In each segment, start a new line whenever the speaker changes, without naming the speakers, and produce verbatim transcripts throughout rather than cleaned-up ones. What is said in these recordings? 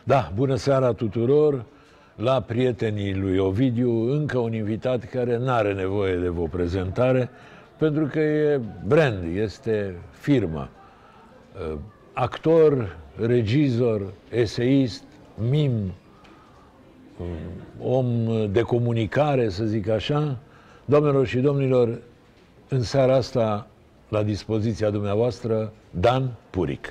Da, bună seara tuturor! La prietenii lui Ovidiu, încă un invitat care nu are nevoie de o prezentare, pentru că e brand, este firmă. Actor, regizor, eseist, mim, om de comunicare, să zic așa. Doamnelor și domnilor, în seara asta, la dispoziția dumneavoastră, Dan Puric.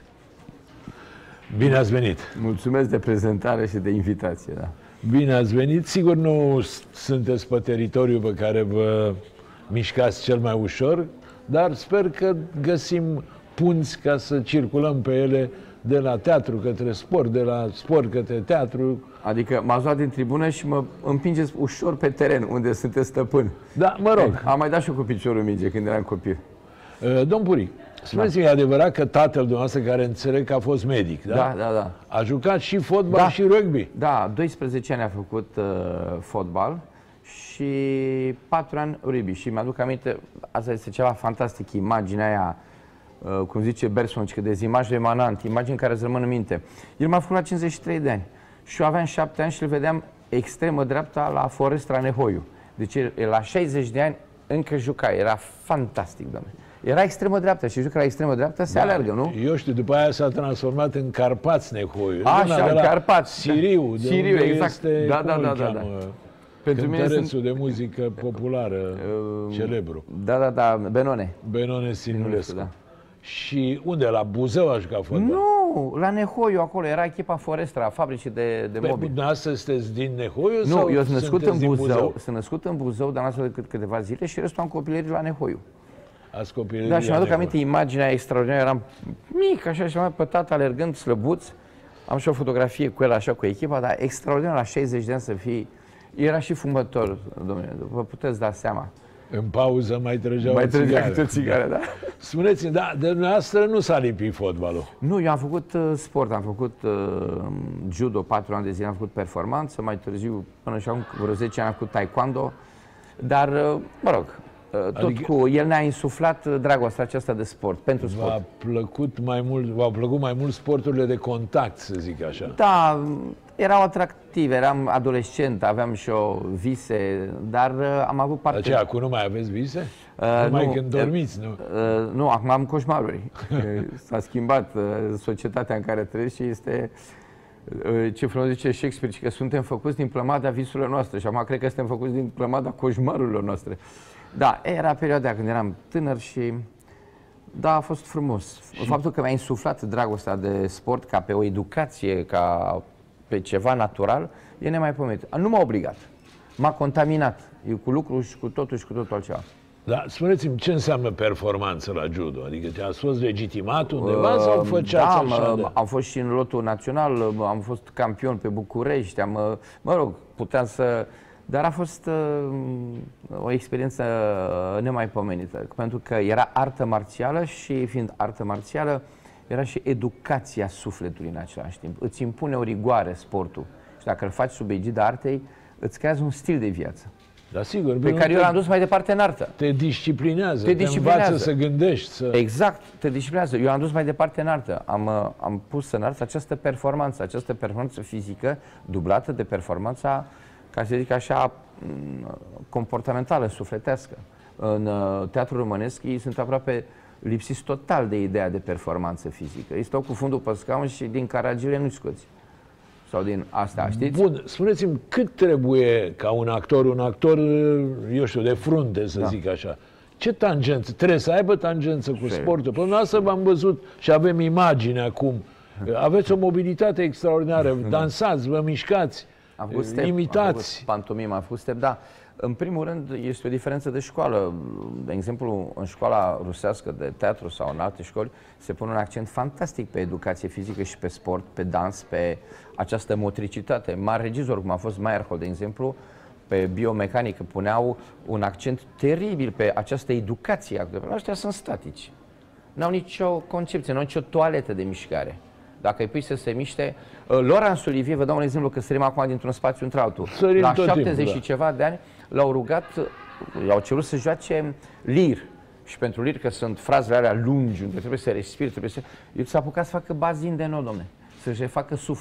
Bine ați venit!
Mulțumesc de prezentare și de invitație, da.
Bine ați venit! Sigur nu sunteți pe teritoriul pe care vă mișcați cel mai ușor, dar sper că găsim punți ca să circulăm pe ele de la teatru către sport, de la sport către teatru.
Adică m-ați luat din tribună și mă împingeți ușor pe teren, unde sunteți stăpân.
Da, mă rog.
Am mai dat și eu cu piciorul minge când eram copil.
Domn Puric, spuneți-mi, da. E adevărat că tatăl dumneavoastră, care înțeleg că a fost medic, da?
Da, da, da.
A jucat și fotbal
da.
și rugby?
Da, doisprezece ani a făcut uh, fotbal și patru ani rugby. Și mi-aduc aminte, asta este ceva fantastic, imaginea aia, uh, cum zice Bergson, că de imaj remanant, imagini care îți rămân în minte. El m-a făcut la cincizeci și trei de ani și eu aveam șapte ani și îl vedeam extremă dreapta la Forestra Nehoiu. Deci el, la șaizeci de ani încă juca, era fantastic, doamne. Era extremă dreaptă și juca la extremă dreaptă, se da, alergă, nu?
Eu știu, după aia s-a transformat în Carpați Nehoiu.
Așa, în Carpați.
Siriu, de
Siriu, exact.
Este,
da, da, da, da, da.
Pentru mine sunt... de muzică populară, uh, celebru.
Da, da, da, Benone.
Benone Sinulescu. Da. Și unde? La Buzău a jucat fotbal?
Nu, la Nehoiu, acolo era echipa Forestra, fabricii de, de mobil.
Păi, astăzi sunteți din Nehoiu?
Nu,
sau
eu sunt născut în Buzău,
Buzău?
sunt născut în Buzău, dar n-am decât câteva zile și restul am copilărit la Nehoiu.
Ați copilărit
da, și
la
mi-aduc
Nehoiu.
aminte imaginea extraordinară, eram mic, așa, și mai pe tata alergând slăbuț. Am și o fotografie cu el, așa, cu echipa, dar extraordinar, la șaizeci de ani să fii. Era și fumător, domnule, vă puteți da seama.
În pauză mai trăgea
mai
o țigară.
Mai trăgea o țigară, da.
Spuneți-mi, da, de dumneavoastră nu s-a lipit fotbalul.
Nu, eu am făcut uh, sport, am făcut uh, judo patru ani de zile, am făcut performanță, mai târziu, până și acum vreo zece ani am făcut taekwondo, dar, uh, mă rog, uh, tot adică cu el ne-a insuflat dragostea aceasta de sport, pentru sport.
V-a plăcut mai mult, v-au plăcut mai mult sporturile de contact, să zic așa.
Da, erau atractive, eram adolescent, aveam și o vise, dar uh, am avut parte...
Aceea, acum nu mai aveți vise? Uh, Numai nu, când dormiți, nu?
Uh, nu, acum am coșmaruri. S-a schimbat uh, societatea în care trăiesc și este... Uh, ce frumos zice Shakespeare, că suntem făcuți din plămada visurilor noastre și acum cred că suntem făcuți din plămada coșmarurilor noastre. Da, era perioada când eram tânăr și... Da, a fost frumos. Și... Faptul că mi-a insuflat dragostea de sport ca pe o educație, ca pe ceva natural, e nemaipomenit. Nu m-a obligat. M-a contaminat. Eu cu lucrul și cu totul și cu totul altceva.
Da, spuneți-mi, ce înseamnă performanță la judo? Adică ați fost legitimat undeva uh, sau făceați
da,
așa?
Da, am fost și în lotul național, am fost campion pe București, am, mă rog, puteam să... Dar a fost uh, o experiență nemaipomenită, pentru că era artă marțială și, fiind artă marțială, era și educația sufletului în același timp. Îți impune o rigoare sportul și dacă îl faci sub egida artei, îți creează un stil de viață.
Da, sigur.
Pe care eu l-am dus mai departe în artă.
Te disciplinează,
te,
te
disciplinează.
învață să gândești. Să...
Exact, te disciplinează. Eu am dus mai departe în artă. Am, am pus în artă această performanță, această performanță fizică dublată de performanța, ca să zic așa, comportamentală, sufletească. În teatrul românesc ei sunt aproape lipsiți total de ideea de performanță fizică. Ei stau cu fundul pe scaun și din caragile nu-i scoți. Sau din asta, știți?
Bun, spuneți-mi, cât trebuie ca un actor, un actor, eu știu, de frunte, să da. zic așa, ce tangență? Trebuie să aibă tangență cu Ce? sportul. Până asta v-am văzut și avem imagine acum. Aveți o mobilitate extraordinară, dansați, vă mișcați,
am făcut step,
imitați.
Am făcut pantomimă, am făcut step, da. În primul rând, este o diferență de școală. De exemplu, în școala rusească de teatru sau în alte școli, se pune un accent fantastic pe educație fizică și pe sport, pe dans, pe această motricitate. Mari regizori, cum a fost Meyerhold, de exemplu, pe biomecanică, puneau un accent teribil pe această educație. Ăștia sunt statici. N-au nicio concepție, n-au nicio toaletă de mișcare. Dacă îi pui să se miște... Laurence Olivier, vă dau un exemplu, că sărim acum dintr-un spațiu într-altul. La șaptezeci timpul, și da. ceva de ani, l-au rugat, l-au cerut să joace lir. Și pentru lir, că sunt frazele alea lungi, unde trebuie să respiri, trebuie să... El s-a apucat să facă bazin de nou, domne. Să-și facă suflu.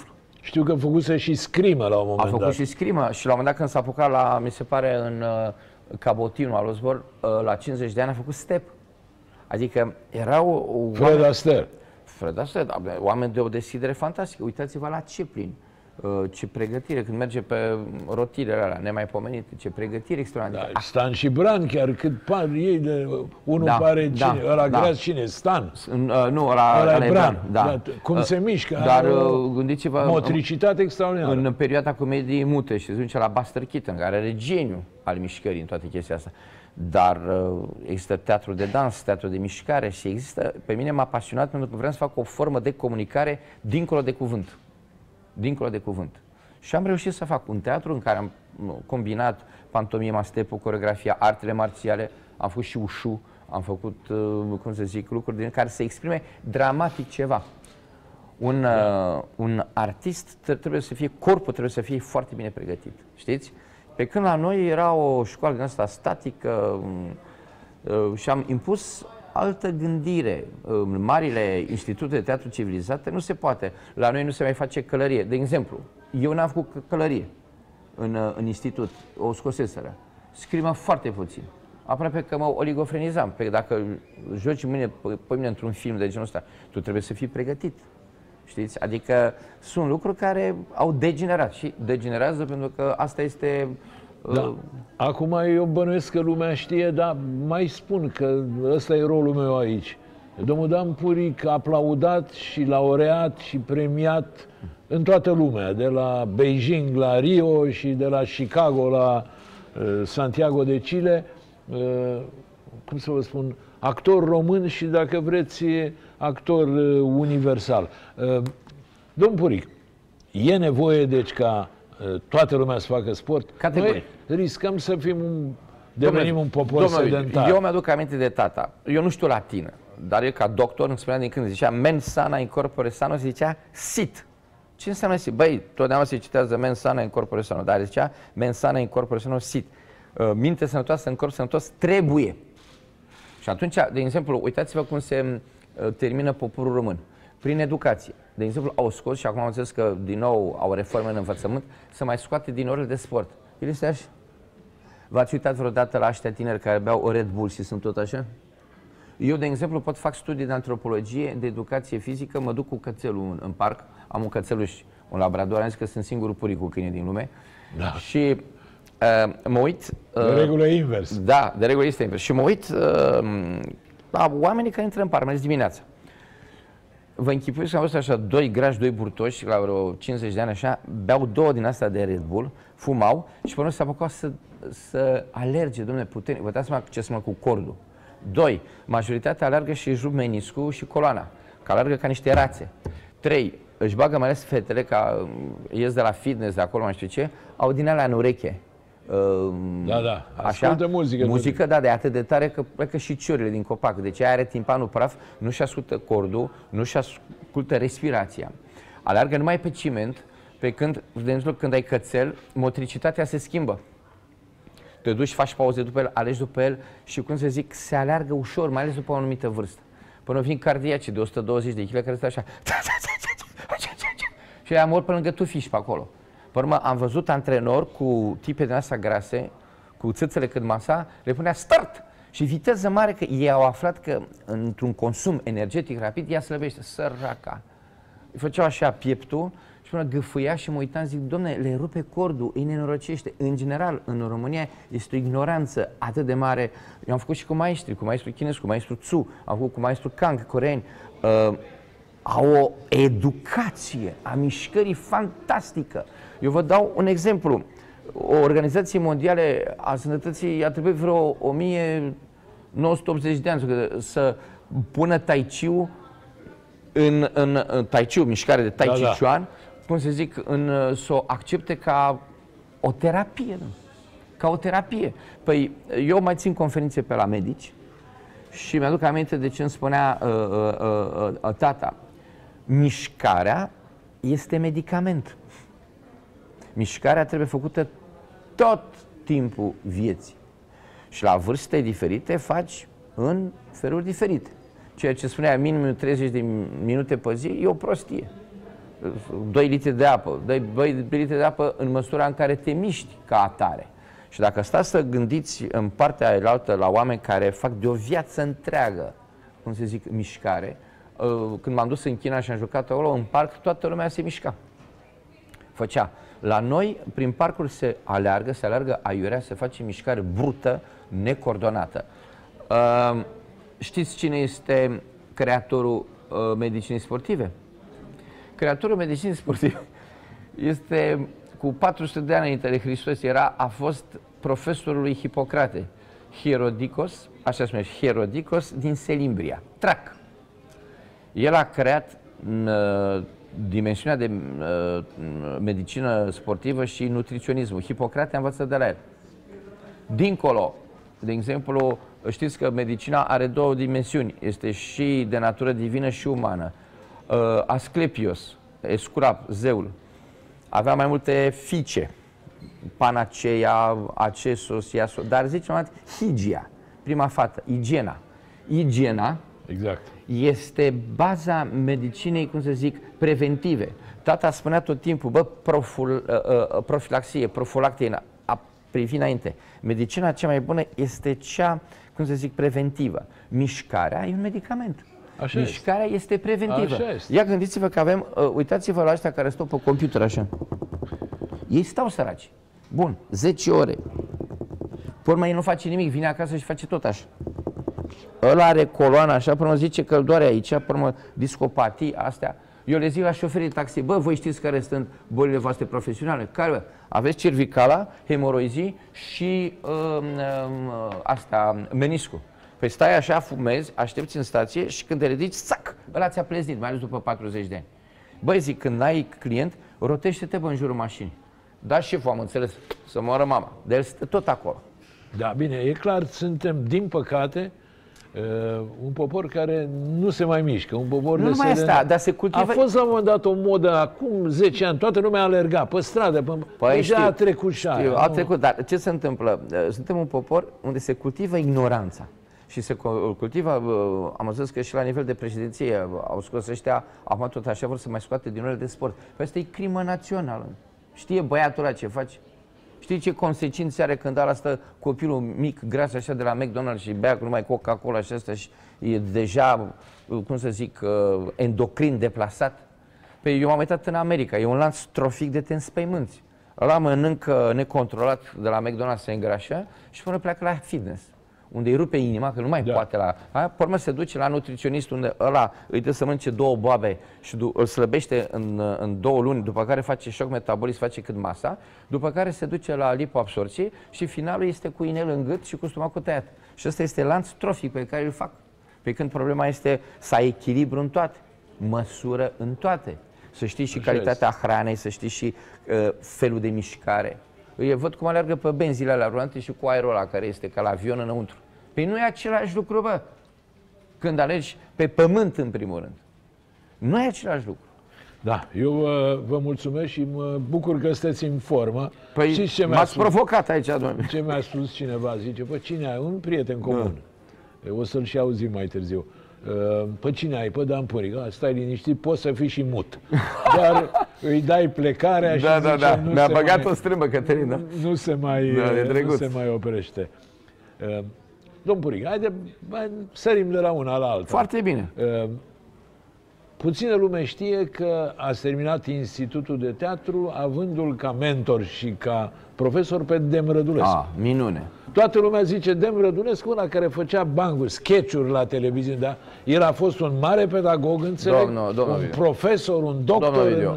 Știu că făcuse și scrimă la un moment
dat. A făcut
dat.
și scrimă și la un moment dat când s-a apucat la, mi se pare, în uh, Cabotinu, al Osbor, uh, la cincizeci de ani a făcut step. Adică erau
Fred
oameni...
Astaire.
Fred Astaire, da, oameni de o deschidere fantastică. Uitați-vă la Chaplin. Uh, ce pregătire, când merge pe rotirele alea nemaipomenite, ce pregătire extraordinară.
Da, Stan și Bran, chiar cât par ei, de, unul
da,
pare
da,
cine, ăla
da.
greas cine? Stan.
Uh, nu, ăla,
ăla
ăla
e Bran.
Da.
Da, cum se mișcă,
dar
uh,
gândiți-vă,
motricitate extraordinară.
În perioada comediei mute și se duce la Buster Keaton, care are geniu al mișcării în toate chestia asta. Dar uh, există teatru de dans, teatru de mișcare și există, pe mine m-a pasionat pentru că vreau să fac o formă de comunicare dincolo de cuvânt. Dincolo de cuvânt. Și am reușit să fac un teatru în care am combinat pantomima, stepul, coreografia, artele marțiale, am făcut și ușu, am făcut, cum să zic, lucruri din care să exprime dramatic ceva. Un, uh, un artist trebuie să fie, corpul trebuie să fie foarte bine pregătit, știți? Pe când la noi era o școală din asta statică uh, și am impus altă gândire. În marile institute de teatru civilizate nu se poate. La noi nu se mai face călărie. De exemplu, eu n-am făcut călărie în, în institut, o scoseseră. Scrimă foarte puțin. Aproape că mă oligofrenizam. Pe dacă joci mâine, pe mine într-un film de genul ăsta, tu trebuie să fii pregătit. Știți? Adică sunt lucruri care au degenerat și degenerează pentru că asta este...
Da. Acum eu bănuiesc că lumea știe, dar mai spun că ăsta e rolul meu aici. Domnul Dan Puric, aplaudat și laureat și premiat în toată lumea, de la Beijing la Rio și de la Chicago la uh, Santiago de Chile, uh, cum să vă spun, actor român și, dacă vreți, actor uh, universal. Uh, domnul Puric, e nevoie, deci, ca uh, toată lumea să facă sport?
Categoric.
Noi riscăm să fim un, devenim un popor
domnule,
sedentar.
Eu mi-aduc aminte de tata. Eu nu știu latină, dar el ca doctor îmi spunea din când zicea mens sana in corpore sano, se zicea sit. Ce înseamnă sit? Băi, totdeauna se citează mens sana in corpore sano, dar zicea mens sana in corpore sano, sit. Minte sănătoasă în corp sănătos trebuie. Și atunci, de exemplu, uitați-vă cum se termină poporul român. Prin educație. De exemplu, au scos, și acum am înțeles că din nou au reforme în învățământ, să mai scoate din orele de sport. El este așa. V-ați uitat vreodată la ăștia tineri care beau o Red Bull și sunt tot așa? Eu, de exemplu, pot fac studii de antropologie, de educație fizică, mă duc cu cățelul în, în parc, am un cățeluș, un labrador, am zis că sunt singurul puric cu câine din lume. Da. Și uh, mă uit... Uh,
de regulă e invers.
Da, de regulă este invers. Și mă uit uh, la oamenii care intră în parc, mai zi dimineața. Vă închipuiți că am văzut așa doi grași, doi burtoși, la vreo cincizeci de ani așa, beau două din astea de Red Bull, fumau și până s-a apucat să, să alerge, domnule, puternic. Vă dați seama ce se mă cu cordul. Doi, majoritatea alergă și își rup meniscul și coloana, că alergă ca niște rațe. Trei, își bagă mai ales fetele, ca ies de la fitness, de acolo, mai știu ce, au din alea în ureche.
Da, da, ascultă
așa,
muzică.
Muzică, da, de atât de tare că plecă și ciorile din copac. Deci aia are timpanul praf, nu-și ascultă cordul, nu-și ascultă respirația. Alergă numai pe ciment, pe când, de exemplu, când ai cățel, motricitatea se schimbă. Te duci, faci pauze după el, alegi după el și, cum să zic, se aleargă ușor, mai ales după o anumită vârstă. Până vin cardiaci de o sută douăzeci de kilograme care stă așa. Și aia mor pe lângă tu fiși pe acolo. Pe urmă, am văzut antrenori cu tipe din astea grase, cu țâțele cât masa, le punea start și viteză mare, că ei au aflat că într-un consum energetic rapid ea slăbește, săraca. Îi făceau așa pieptul și până gâfâia și mă uitam, zic, domne, le rupe cordul, îi nenorăcește. În general, în România este o ignoranță atât de mare. Eu am făcut și cu maestri, cu maestru chinez, cu maestru Tzu, am făcut cu maestru Kang, coreeni. Uh, au o educație a mișcării fantastică. Eu vă dau un exemplu. O organizație mondială a sănătății a trebuit vreo o mie nouă sute optzeci de ani să pună Tai Chi în, în, în Tai Chi, mișcare de Tai Chi da, Chuan, da. cum să zic, în, să o accepte ca o terapie. Nu? Ca o terapie. Păi eu mai țin conferințe pe la medici și mi-aduc aminte de ce îmi spunea uh, uh, uh, uh, tata. Mișcarea este medicament. Mișcarea trebuie făcută tot timpul vieții. Și la vârste diferite faci în feluri diferite. Ceea ce spunea minim treizeci de minute pe zi e o prostie. doi litri de apă. Dai doi litri de apă în măsura în care te miști ca atare. Și dacă stați să gândiți în partea aia la oameni care fac de o viață întreagă, cum se zic, mișcare, când m-am dus în China și am jucat acolo, în parc, toată lumea se mișca. Făcea. La noi, prin parcuri se aleargă, se aleargă aiurea, se face mișcare brută, necoordonată. Uh, știți cine este creatorul uh, medicinii sportive? Creatorul medicinii sportive este cu patru sute de ani înainte de Hristos, era, a fost profesorul lui Hipocrate, Hierodicos, așa se numește, Hierodicos din Selimbria, Trac. El a creat uh, dimensiunea de uh, medicină sportivă și nutriționismul. Hipocrate a învățat de la el. Dincolo, de exemplu, știți că medicina are două dimensiuni. Este și de natură divină și umană. Uh, Asclepios, Escurap, zeul, avea mai multe fiice. Panaceia, Acesos, Iasos, dar zicem mai Higia, prima fată, igiena. Igiena
exact.
Este baza medicinei, cum să zic, preventive. Tata spunea tot timpul, bă, proful, uh, uh, profilaxie, profilactie, a privi înainte. Medicina cea mai bună este cea, cum să zic, preventivă. Mișcarea e un medicament.
Așa
Mișcarea este, este preventivă.
Așa este.
Ia gândiți-vă că avem, uh, uitați-vă la ăștia care stau pe computer așa. Ei stau săraci. Bun, zece ore. Pe urmă ei nu face nimic, vine acasă și face tot așa. Ăla are coloana așa, până zice că îl doare aici, pe urmă discopatii, astea. Eu le zic la șoferii de taxi, bă, voi știți care sunt bolile voastre profesionale? Care? Aveți cervicala, hemoroizii și uh, uh, asta, meniscul. Păi stai așa, fumezi, aștepți în stație și când te ridici, țac, ăla ți-a pleznit, mai ales după patruzeci de ani. Băi, zic, când ai client, rotește-te, bă, în jurul mașinii. Da, șeful, am înțeles, să moară mama. De el stă tot acolo.
Da, bine, e clar, suntem, din păcate, uh, un popor care nu se mai mișcă, un popor
nu
de
mai asta, dar se cultivă...
A fost la un moment dat o modă, acum zece ani, toată lumea alerga pe stradă, pe...
Păi
deja
știu,
a trecut și aia.
A trecut, dar ce se întâmplă? Suntem un popor unde se cultivă ignoranța. Și se cultivă, am văzut că și la nivel de președinție au scos ăștia, acum tot așa vor să mai scoate din orele de sport. Păi asta e crimă națională. Știe băiatul ăla ce face? Știi ce consecințe are când ăla stă copilul mic, gras așa de la McDonald's și bea numai Coca-Cola și asta și e deja, cum să zic, endocrin deplasat? Păi eu m-am uitat în America, e un lanț trofic de te înspăimânți. Ăla mănâncă necontrolat de la McDonald's, se îngrașă și până pleacă la fitness, unde îi rupe inima, că nu mai da. poate la... Aia, pe urmă se duce la nutriționist, unde ăla îi dă să mănânce două boabe și îl slăbește în, în două luni, după care face șoc metabolic, face cât masa, după care se duce la lipoabsorție și finalul este cu inel în gât și cu stomacul tăiat. Și ăsta este lanț trofic pe care îl fac. Pe când problema este să ai echilibru în toate, măsură în toate. Să știi și Așa calitatea este. hranei, să știi și uh, felul de mișcare. Eu văd cum alergă pe benzile alea rulante și cu aerul ăla care este ca la avion înăuntru. Păi nu e același lucru, bă, când alergi pe pământ, în primul rând. Nu e același lucru.
Da, eu uh, vă mulțumesc și mă bucur că sunteți în formă.
Păi m-ați provocat aici, domnule.
Ce mi-a spus cineva, zice, păi cine ai? Un prieten comun. Da. O să-l și auzim mai târziu. Uh, pe cine ai? Pe Dan Puric. Stai liniștit, poți să fii și mut. Doar îi dai plecarea și
da, da,
zice,
da.
nu
Mi-a
se
băgat
mai,
o strâmbă, Cătălin, da?
Nu se mai,
da,
nu se mai oprește. Uh, Domn Puric, haide, sărim de la una la alta.
Foarte bine.
Uh, puțină lume știe că ați terminat Institutul de Teatru avându-l ca mentor și ca profesor pe Dem Rădulescu.
Ah, minune.
Toată lumea zice Dem Rădulescu, ăla care făcea banguri, sketch-uri la televiziune, da? El a fost un mare pedagog, înțeleg?
Domnul, domnul
un
Video.
profesor, un doctor. În...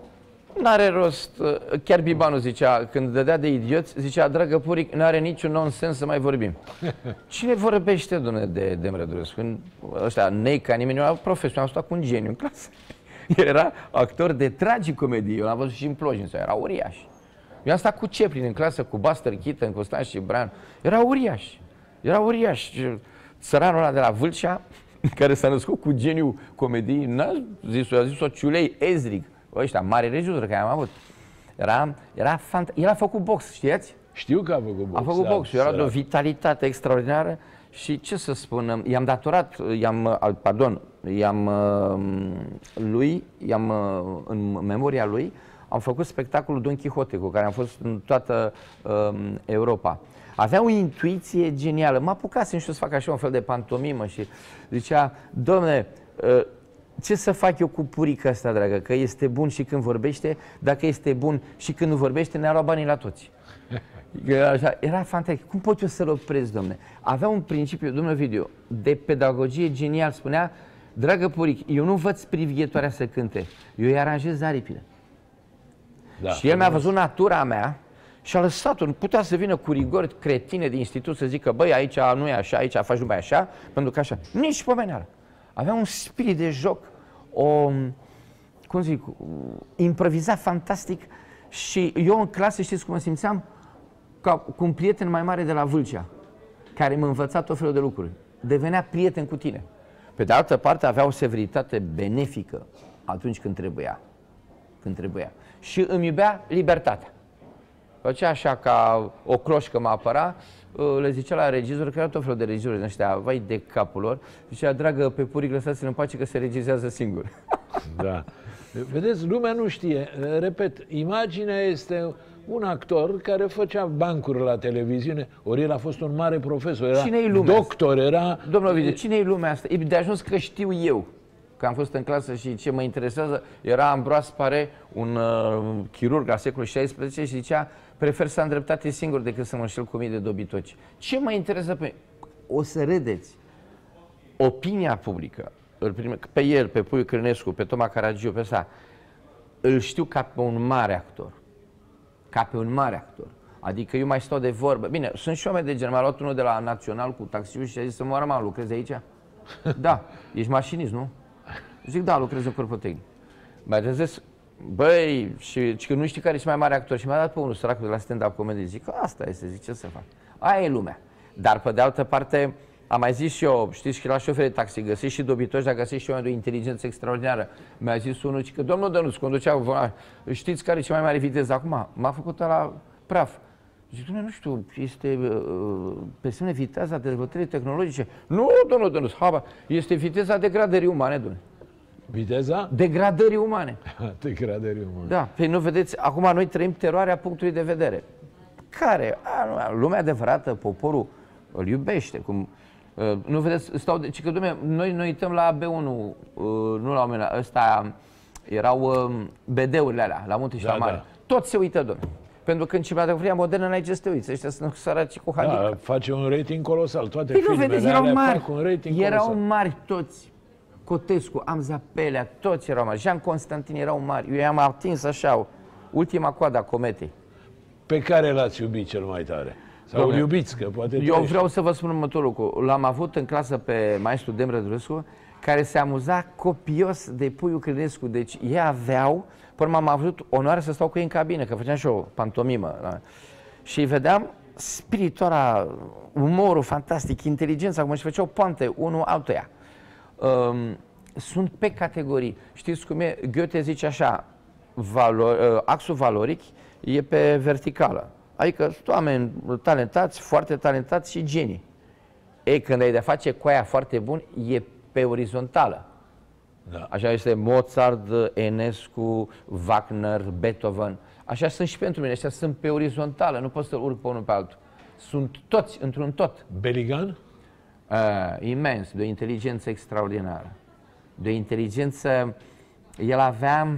N-are rost, chiar Bibanu zicea, când dădea de idioți, zicea, dragă Puric, n-are niciun nonsens să mai vorbim. Cine vorbește, domnule, de Dem Rădulescu? Ăștia, nei ca nimeni, era profesor, am stat cu un geniu în clasă. El era actor de tragicomedie, eu l-am văzut și în Plojin, era uriaș. Eu am stat cu Ceplin în clasă, cu Buster Keaton, cu Stan și Brian. Era uriaș, era uriaș. Țăranul ăla de la Vâlcea, care s-a născut cu geniu comediei, n-a zis-o, a zis-o Ciulei Ezrig. Ăștia, mari regizori care am avut. Era, era fant... El a făcut box, știați?
Știu că a făcut box.
A făcut box, era de o vitalitate extraordinară Și ce să spun, i-am datorat, i-am, pardon, i-am lui, i-am în memoria lui, am făcut spectacolul Don Quixote, cu care am fost în toată um, Europa. Avea o intuiție genială. Mă apucasem și să fac așa un fel de pantomimă și zicea, domne, uh, ce să fac eu cu purica asta, dragă, că este bun și când vorbește, dacă este bun și când nu vorbește, ne-a luat banii la toți. Așa, era fantastic. Cum pot eu să-l opresc, domne? Avea un principiu, domnule Ovidiu, de pedagogie genial. Spunea, dragă puric, eu nu învăț privighetoarea să cânte, eu îi aranjez aripile. Da, și el mi-a văzut natura mea și a lăsat-o. Nu putea să vină cu rigori cretine de institut să zică, băi, aici nu e așa, aici faci numai așa, pentru că așa. Nici pomeneală. Avea un spirit de joc, o, cum zic, improviza fantastic și eu în clasă, știți cum mă simțeam? Ca cu un prieten mai mare de la Vâlcea, care mă învăța tot felul de lucruri. Devenea prieten cu tine. Pe de altă parte, avea o severitate benefică atunci când trebuia. Când trebuia. Și îmi iubea libertatea. Făcea așa ca o cloșcă mă apăra, le zicea la regizor, că erau tot felul de regizori din ăștia, vai de capul lor, zicea, dragă, pe puric, lăsați-l în pace că se regizează singur. Da.
Vedeți, lumea nu știe. Repet, imaginea este un actor care făcea bancuri la televiziune, ori el a fost un mare profesor, era doctor, era...
Domnul Ovidiu, cine-i lumea asta? E de ajuns că știu eu, că am fost în clasă și ce mă interesează, era Ambroise Paré, un uh, chirurg al secolului șaisprezece și zicea, prefer să am dreptate singur decât să mă înșel cu mii de dobitoci. Ce mă interesează pe... O să râdeți. Opinia publică, pe el, pe Puiu Crânescu, pe Toma Caragiu, pe ăsta, îl știu ca pe un mare actor. Ca pe un mare actor. Adică eu mai stau de vorbă. Bine, sunt și oameni de genul. M-a luat unul de la Național cu taxiul și a zis să moară, mă, lucrezi aici? Da, ești mașinist, nu? Zic, da, lucrez în corpul tehnic. Mai trezesc, băi, și, și că nu știi care e cel mai mare actor. Și mi-a dat pe unul săracul de la stand-up comedy. Zic, asta este, zic, ce să fac? Aia e lumea. Dar pe de altă parte, am mai zis și eu, știți că la șoferi de taxi găsiți și dobitoși, dar găsiți și oameni de o inteligență extraordinară. Mi-a zis unul că, domnul Dănuț, conducea, știți care e cea mai mare viteză acum? M-a făcut la praf. Zic, domnule, nu știu, este uh, pe semne viteza dezvoltării tehnologice. Nu, domnul Dănuț, haba, este viteza degradării umane, domnule.
Viteza?
Degradării umane.
Degradării umane.
Da, păi nu vedeți, acum noi trăim teroarea punctului de vedere. Care? A, lumea adevărată, poporul îl iubește. Cum, uh, nu vedeți, stau de, ci că, dom'le, noi ne uităm la B unu, uh, nu la oameni, ăsta erau uh, B D-urile alea, la Munte și da, la Mare. Da. Toți se uită, dom'le. Pentru că în cinematografia modernă n-ai ce să te uiți, ăștia sunt săraci cu handicap.
Da, face un rating colosal, toate
păi
filmele
vedeți, erau
alea
mari,
fac un rating
erau
colosal.
mari toți. Cotescu, Amza Pelea, toți erau mari. Jean Constantin erau mari. Eu i-am atins așa, ultima coadă a cometei.
Pe care l-ați iubit cel mai tare? Sau Doamne, iubiți, că poate
eu
trăiești.
Vreau să vă spun următorul lucru. L-am avut în clasă pe maestru Dem Rădulescu, care se amuza copios de Puiu Crânescu. Deci ei aveau, până m-am avut onoarea să stau cu ei în cabină, că făceam și o pantomimă. Da? Și vedeam spiritul ăla, umorul fantastic, inteligența, cum își făceau poante unul altuia. Um, sunt pe categorii. Știți cum e? Goethe zice așa, valor, uh, axul valoric e pe verticală. Adică sunt oameni talentați, foarte talentați și genii. Ei, când ai de face cu aia foarte bun, e pe orizontală. Da. Așa este Mozart, Enescu, Wagner, Beethoven. Așa sunt și pentru mine, ăștia sunt pe orizontală, nu pot să urc pe unul pe altul. Sunt toți într-un tot.
Beligan?
Uh, imens, de o inteligență extraordinară. De o inteligență, el avea,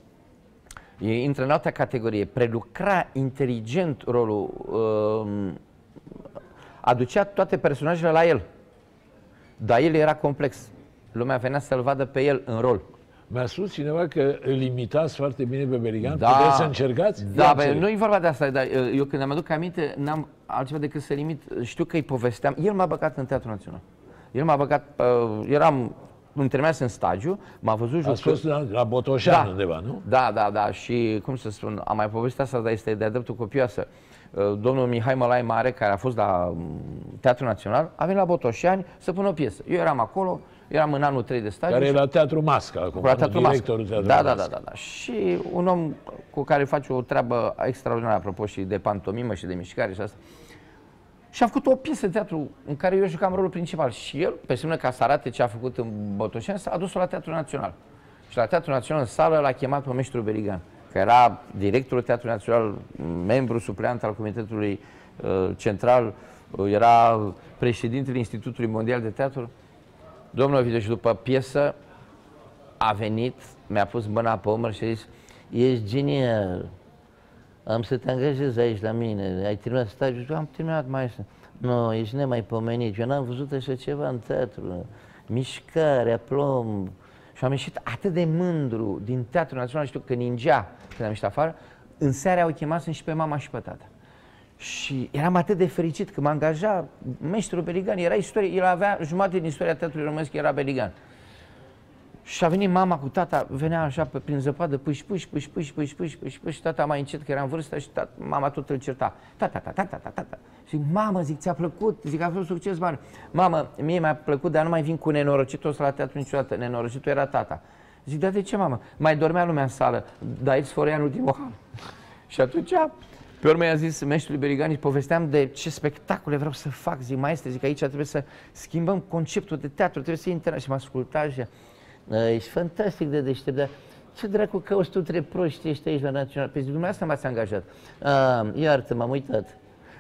intră în altă categorie, prelucra inteligent rolul, uh, aducea toate personajele la el, dar el era complex. Lumea venea să-l vadă pe el în rol.
Mi-a spus cineva că îl imitați foarte bine pe Beligan.
Da,
puteți să încercați?
Da, nu e vorba de asta, dar eu când am aduc aminte, n-am altceva decât să-l imit. Știu că îi povesteam. El m-a băgat în Teatrul Național. El m-a băgat, uh, eram, îmi terminase în stagiu, m-a văzut jucând.
Ați fost la, la Botoșan da, undeva, nu?
Da, da, da. Și, cum să spun, am mai povestit asta, dar este de-a dreptul copioasă. Uh, domnul Mihai Mălai Mare, care a fost la Teatrul Național, a venit la Botoșani să pună o piesă. Eu eram acolo, eram în anul trei de stagiu.
Care e la Teatru Masca, acum,
la Teatru
directorul Teatru
da,
Masca.
Da, da, da, da. Și un om cu care face o treabă extraordinară, apropo și de pantomimă și de mișcare și asta. Și a făcut o piesă de teatru în care eu jucam rolul principal. Și el, pe semnă ca să arate ce a făcut în Botoșani, s-a adus-o la Teatrul Național. Și la Teatrul Național, în sală, l-a chemat pe Meștru Berigan, care era directorul Teatrului Național, membru supleant al Comitetului uh, Central, uh, era președintele Institutului Mondial de Teatru. Domnul Ovidiu, și după piesă a venit, mi-a pus mâna pe umăr și a zis: ești genial, am să te angajez aici la mine, ai terminat stagiul? Am terminat, maestru. Nu, ești nemaipomenit, eu n-am văzut așa ceva în teatru, mișcare, aplomb. Și am ieșit atât de mândru din Teatrul Național, știu că ningea când am ieșit afară, în seara au chemat și pe mama și pe tata. Și eram atât de fericit că m-a angajat Meștru Berigan, era istorie, el avea jumătate din istoria teatrului românesc, era Berigan. Și a venit mama cu tata, venea așa pe, prin zăpadă, pâși, pâși, pâși, pâși, pâși, pâși, pâși, pâși, și tata mai încet, că era în vârstă, și tata, mama tot îl certa. Tata, tata, tata, tata. Și mamă, zic, ți-a plăcut? Zic, a fost succes mare. Mamă, mie mi-a plăcut, dar nu mai vin cu nenorocitul ăsta la teatru niciodată. Nenorocitul era tata. Zic, dar de ce, mamă? Mai dormea lumea în sală, dar aici sforea în ultimul an. Și atunci, pe urmă i-a zis Meștrului Berigan, și povesteam de ce spectacole vreau să fac. Zic, maestre, zic, aici trebuie să schimbăm conceptul de teatru, trebuie să intrăm. Și m-a ascultat și ești fantastic de deștept, dar ce dracu cauți tu între proști ești aici la Național? Pe zi, dumneavoastră m-ați angajat. Iartă, m-am uitat.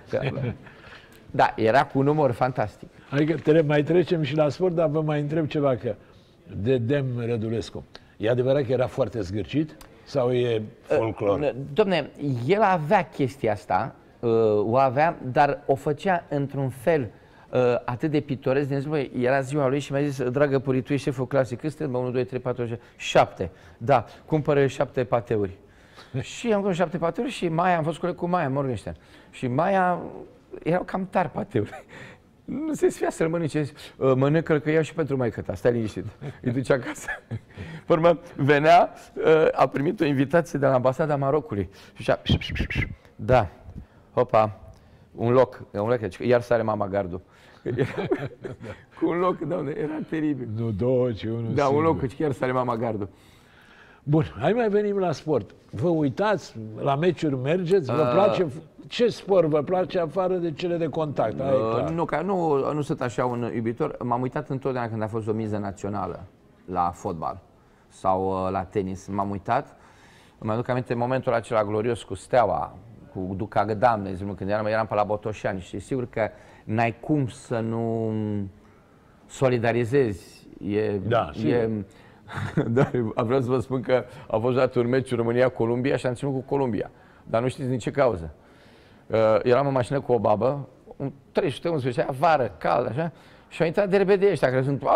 Da, era cu un umor fantastic.
Adică tre mai trecem și la sport, dar vă mai întreb ceva, că de Dem Rădulescu, e adevărat că era foarte zgârcit sau e folclor?
Dom'le, el avea chestia asta, o avea, dar o făcea într-un fel atât de pitoresc. De exemplu, era ziua lui și mi-a zis: dragă Puri, tu ești șeful clasei, cât sunteți? unu, doi, trei, patru, șapte. Da, cumpără șapte pateuri. Și am cumpărat șapte pateuri și Maia, am fost coleg cu Maia Morgenstern. Și Maia, erau cam tari pateuri. Nu se sfia să-l mănânce. Mănâncă-l că iau și pentru maică ta, stai liniștit. Îi duce acasă. Pe urmă, venea, a primit o invitație de la ambasada Marocului. Și zicea: da, hopa, un loc, un loc, iar sare mama gardul. Cu un loc, doamne, era teribil.
Nu două, ci unul
Da,
singur.
un loc, chiar sare mama gardul.
Bun, hai mai venim la sport. Vă uitați, la meciuri mergeți? Vă
Uh,
place? Ce sport vă place afară de cele de contact? Aia e clar.
Uh, nu, ca, nu, nu sunt așa un iubitor. M-am uitat întotdeauna când a fost o miză națională la fotbal sau uh, la tenis. M-am uitat. Îmi aduc aminte momentul acela glorios cu Steaua, cu Duca Gădam, de exemplu, când eram, eram pe la Botoșani, și sigur că n-ai cum să nu solidarizezi. E,
Da,
e, da, vreau să vă spun că a fost dat un meci România-Columbia și am ținut cu Columbia, dar nu știți din ce cauză. Uh, eram în mașină cu o babă, un trei sute unsprezece, vară, cald, așa, și au intrat de repede ăștia care sunt: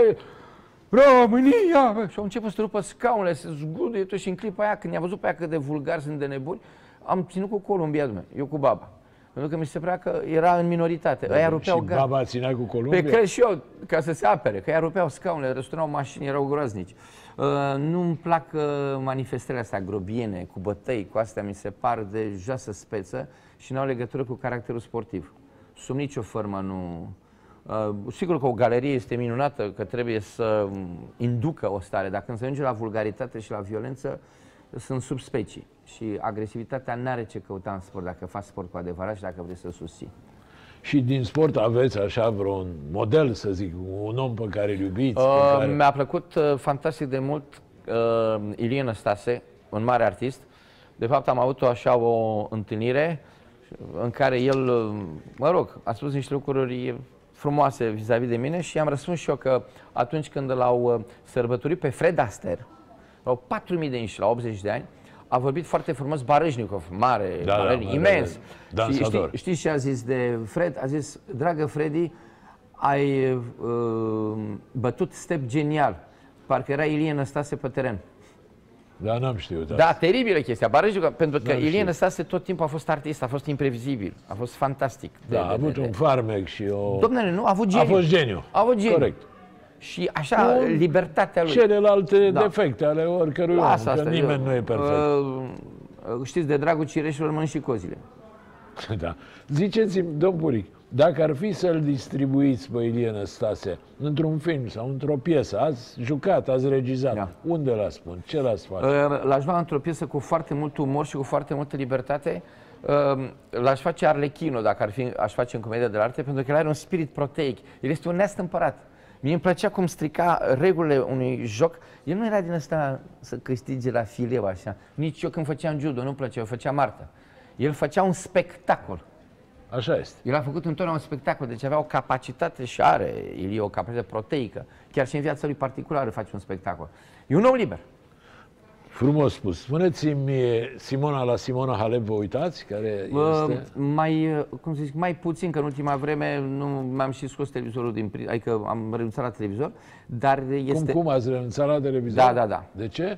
România! Bă! Și au început să rupă scaunele, să zguduie tot, și în clipa aia, când i-am văzut pe aia cât de vulgari sunt, de nebuni, am ținut cu Columbia, dumne, eu cu baba. Pentru că mi se părea că era în minoritate.
Da,
Aia rupeau
și
gard.
baba ținea cu Columbia?
Pe cred și eu, ca să se apere, că aia rupeau scaunele, răsturnau mașini, erau groaznici. Uh, nu-mi plac uh, manifestările astea grobiene, cu bătăi, cu astea, mi se par de joasă speță și n-au legătură cu caracterul sportiv. Sub nicio formă nu... Uh, sigur că o galerie este minunată, că trebuie să inducă o stare, dar când se ajunge la vulgaritate și la violență, sunt subspecii. Și agresivitatea n-are ce căuta în sport, dacă faci sport cu adevărat și dacă vrei să susții.
Și din sport aveți așa vreun model, să zic, un om pe care îl iubiți?
Uh,
care...
Mi-a plăcut uh, fantastic de mult uh, Ilie Năstase, un mare artist. De fapt, am avut o, așa o întâlnire în care el, uh, mă rog, a spus niște lucruri frumoase vis-a-vis de mine și am răspuns și eu că atunci când l-au sărbătorit pe Fred Astaire, la patru mii de inși, la optzeci de ani, a vorbit foarte frumos Barăjnicov, mare,
da,
baleri,
da,
imens.
Da,
și știi, știți ce a zis de Fred? A zis: dragă Freddy, ai uh, bătut step genial. Parcă era Ilie Năstase pe teren.
Da, n-am știut. Da,
da, teribilă chestia. Barăjnicov, pentru că Ilie Năstase tot timpul a fost artist, a fost imprevizibil, a fost fantastic.
Da, de, a avut de, un farmec și o...
Domnule, nu, a avut geniu.
A fost geniu.
A avut geniu.
Corect.
Și așa,
Bun.
Libertatea lui.
Celelalte da. defecte ale oricărui om,
asta,
că
asta,
nimeni
eu,
nu e perfect.
Uh, știți, de dragul cireșilor mănânc și cozile.
Da. Ziceți-mi, domn Buric, dacă ar fi să-l distribuiți pe Ilie Năstase într-un film sau într-o piesă, ați jucat, ați regizat, da. unde l-ați spun? Ce l-ați face?
Uh, L-aș lua într-o piesă cu foarte mult umor și cu foarte multă libertate L-aș face Arlecchino, dacă ar fi, aș face în comedia de la arte, pentru că el are un spirit proteic. El este un neastâmpărat. Mie îmi plăcea cum strica regulile unui joc. El nu era din ăsta să câștige la fileu, așa. Nici eu când făceam judo, nu-mi plăcea, eu făceam artă. El făcea un spectacol.
Așa este.
El a făcut întotdeauna un spectacol, deci avea o capacitate și are, el e o capacitate proteică. Chiar și în viața lui particulară face un spectacol. E un om liber.
Frumos spus. Spuneți-mi, Simona, la Simona Halep vă uitați? Care este?
Mai, cum să zic, mai puțin, că în ultima vreme nu m-am și scos televizorul din... Adică am renunțat la televizor, dar este...
Cum, cum ați renunțat la televizor?
Da, da, da.
De ce?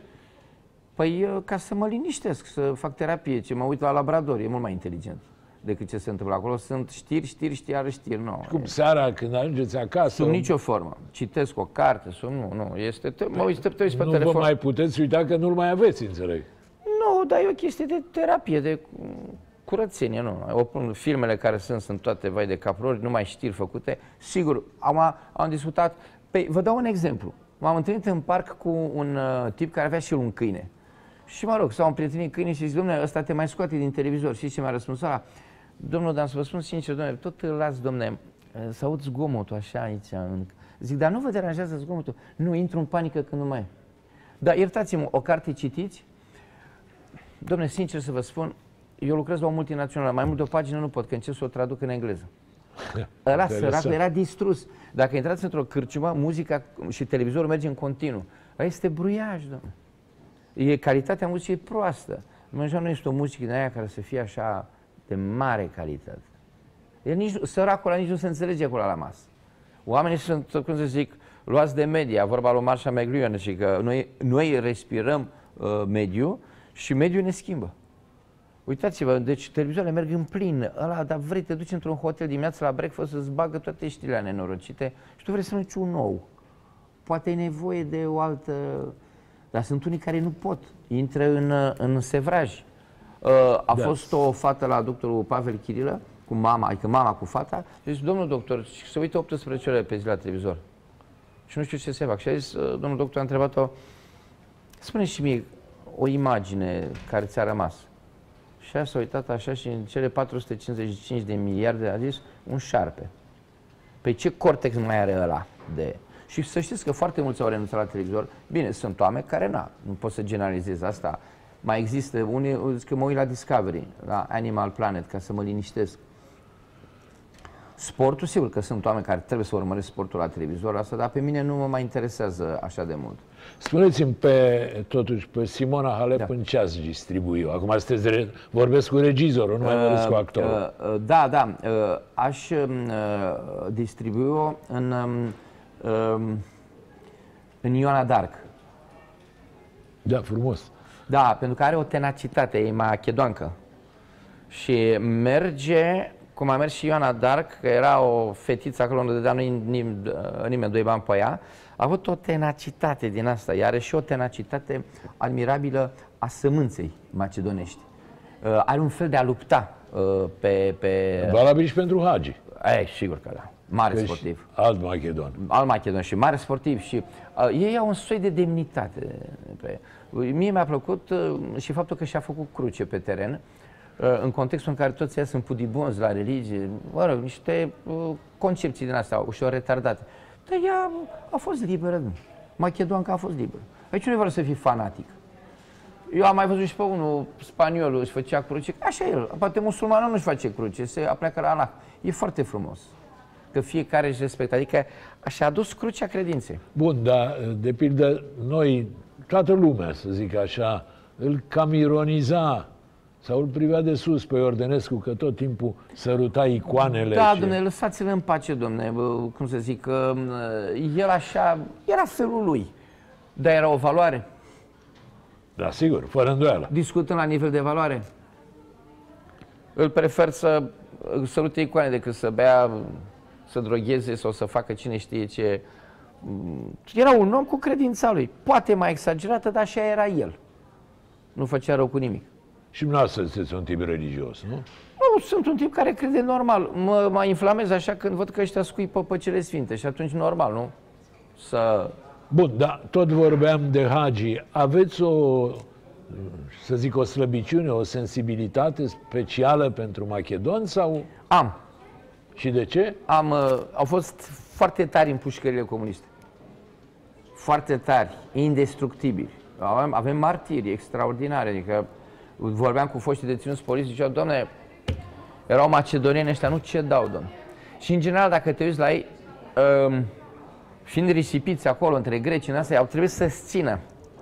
Păi ca să mă liniștesc, să fac terapie, ce mă uit la labrador, e mult mai inteligent decât ce se întâmplă acolo. Sunt știri, știri, știri, știri, nu.
Cum, seara când ajungeți acasă?
Sub nicio formă. Citesc o carte, sau nu, nu. Este, te, mă uit, te, te uiți pe
nu
telefon.
Nu vă mai puteți uita că nu-l mai aveți, înțeleg.
Nu, dar e o chestie de terapie, de curățenie, nu. O, filmele care sunt, sunt toate vai de caprori, numai știri făcute. Sigur, am, am discutat, pe, vă dau un exemplu. M-am întâlnit în parc cu un uh, tip care avea și el un câine. Și mă rog, s-au împrietenit câinii și zic, dom'le, ăsta te mai scoate din televizor. Și ce mi-a răspuns ăla? Domnul, dar să vă spun sincer, domnule, tot îl las, domnule, să aud zgomotul așa aici. În... Zic, dar nu vă deranjează zgomotul? Nu, intru în panică când nu mai e. Dar iertați-mă, o carte citiți? Domnule, sincer să vă spun, eu lucrez la o multinațională, mai mult de o pagină nu pot, că încerc să o traduc în engleză. Ăla săracul era distrus. Dacă intrați într-o cârciumă, muzica și televizorul merge în continuu. Ăla este bruiaj, domnule. E, calitatea muzicii e proastă. Nu este o muzică din aia care să fie așa de mare calitate. El nici, săracul ăla nici nu se înțelege acolo la masă. Oamenii sunt, cum să zic, luați de media, vorba lui Marshall McLuhan, și că noi, noi respirăm uh, mediul și mediul ne schimbă. Uitați-vă, deci televizoarele merg în plin, ăla, dar vrei, te duci într-un hotel dimineața la breakfast să-ți bagă toate știrile nenorocite și tu vrei să nu-ți un nou. Poate ai nevoie de o altă... Dar sunt unii care nu pot, intră în, în sevraj. A da. fost o fată la doctorul Pavel Chirilă, cu mama, adică mama cu fata, și zice, domnul doctor, se uită optsprezece ore pe zi la televizor. Și nu știu ce să fac. Și a zis, domnul doctor a întrebat-o, spune și mie o imagine care ți-a rămas. Și ea s-a uitat așa și în cele patru sute cincizeci și cinci de miliarde a zis, un șarpe. Păi ce cortex mai are ăla de... Și să știți că foarte mulți au renunțat la televizor. Bine, sunt oameni care n-a, nu pot să generalizez asta. Mai există unii, zic că mă uit la Discovery, la Animal Planet, ca să mă liniștesc. Sportul, sigur că sunt oameni care trebuie să urmăresc sportul la televizor, asta, dar pe mine nu mă mai interesează așa de mult.
Spuneți-mi, pe, totuși, pe Simona Halep, da. În ce ați distribui-o? Acum sunteți, vorbesc cu regizorul, nu mai uh, vorbesc cu actorul.
Uh, uh, da, da, uh, aș uh, distribui-o în, uh, în Ioana Dark.
Da, frumos.
Da, pentru că are o tenacitate, e machedoancă. Și merge, cum a mers și Ioana Dark, că era o fetiță acolo unde dădea nimeni doi bani pe ea, a avut o tenacitate din asta, iar are și o tenacitate admirabilă a sămânței macedonești. Uh, are un fel de a lupta uh, pe... pe...
Valabil și pentru Hagi.
E, sigur că da. Mare că sportiv.
Alt macedon.
Alt macedon și mare sportiv. Și uh, ei au un soi de demnitate. Pe... Mie mi-a plăcut uh, și faptul că și-a făcut cruce pe teren, uh, în contextul în care toți ea sunt pudibonzi la religie, mă rog, niște uh, concepții din astea ușor retardate. Dar ea a fost liberă. Macedoanca a fost liberă. Aici nu e vreau să fii fanatic. Eu am mai văzut și pe unul spaniol, își făcea cruce, așa el. Poate musulmanul nu-și face cruce, se apleacă la Allah. E foarte frumos. Că fiecare își respectă. Adică și-a adus crucea credinței.
Bun, dar de pildă noi, toată lumea, să zic așa, îl cam ironiza sau îl privea de sus pe Iordănescu, că tot timpul săruta icoanele.
Da,
și...
domnule, lăsați-l în pace, domnule, cum să zic, că el așa, era felul lui, dar era o valoare.
Da, sigur, fără îndoială.
Discutând la nivel de valoare, îl prefer să sărute icoane decât să bea, să drogheze sau să facă cine știe ce. Era un om cu credința lui, poate mai exagerată, dar așa era el. Nu făcea rău cu nimic.
Și dumneavoastră sunteți un tip religios, nu?
Nu, sunt un tip care crede normal. Mă, mă inflamez așa când văd că ăștia scuipă pe cele sfinte și atunci normal, nu? Să...
Bun, dar tot vorbeam de Hagi. Aveți o să zic, o slăbiciune, o sensibilitate specială pentru macedoni sau...
Am.
Și de ce?
Am, uh, au fost foarte tari în pușcările comuniste. Foarte tari, indestructibili. Avem, avem martiri extraordinare, adică vorbeam cu foștii deținuți poliției, ziceau, doamne, erau macedonieni ăștia, nu ce dau, domnule. Și în general, dacă te uiți la ei, um, fiind risipiți acolo între greci, în asta, au trebuit să-ți țină.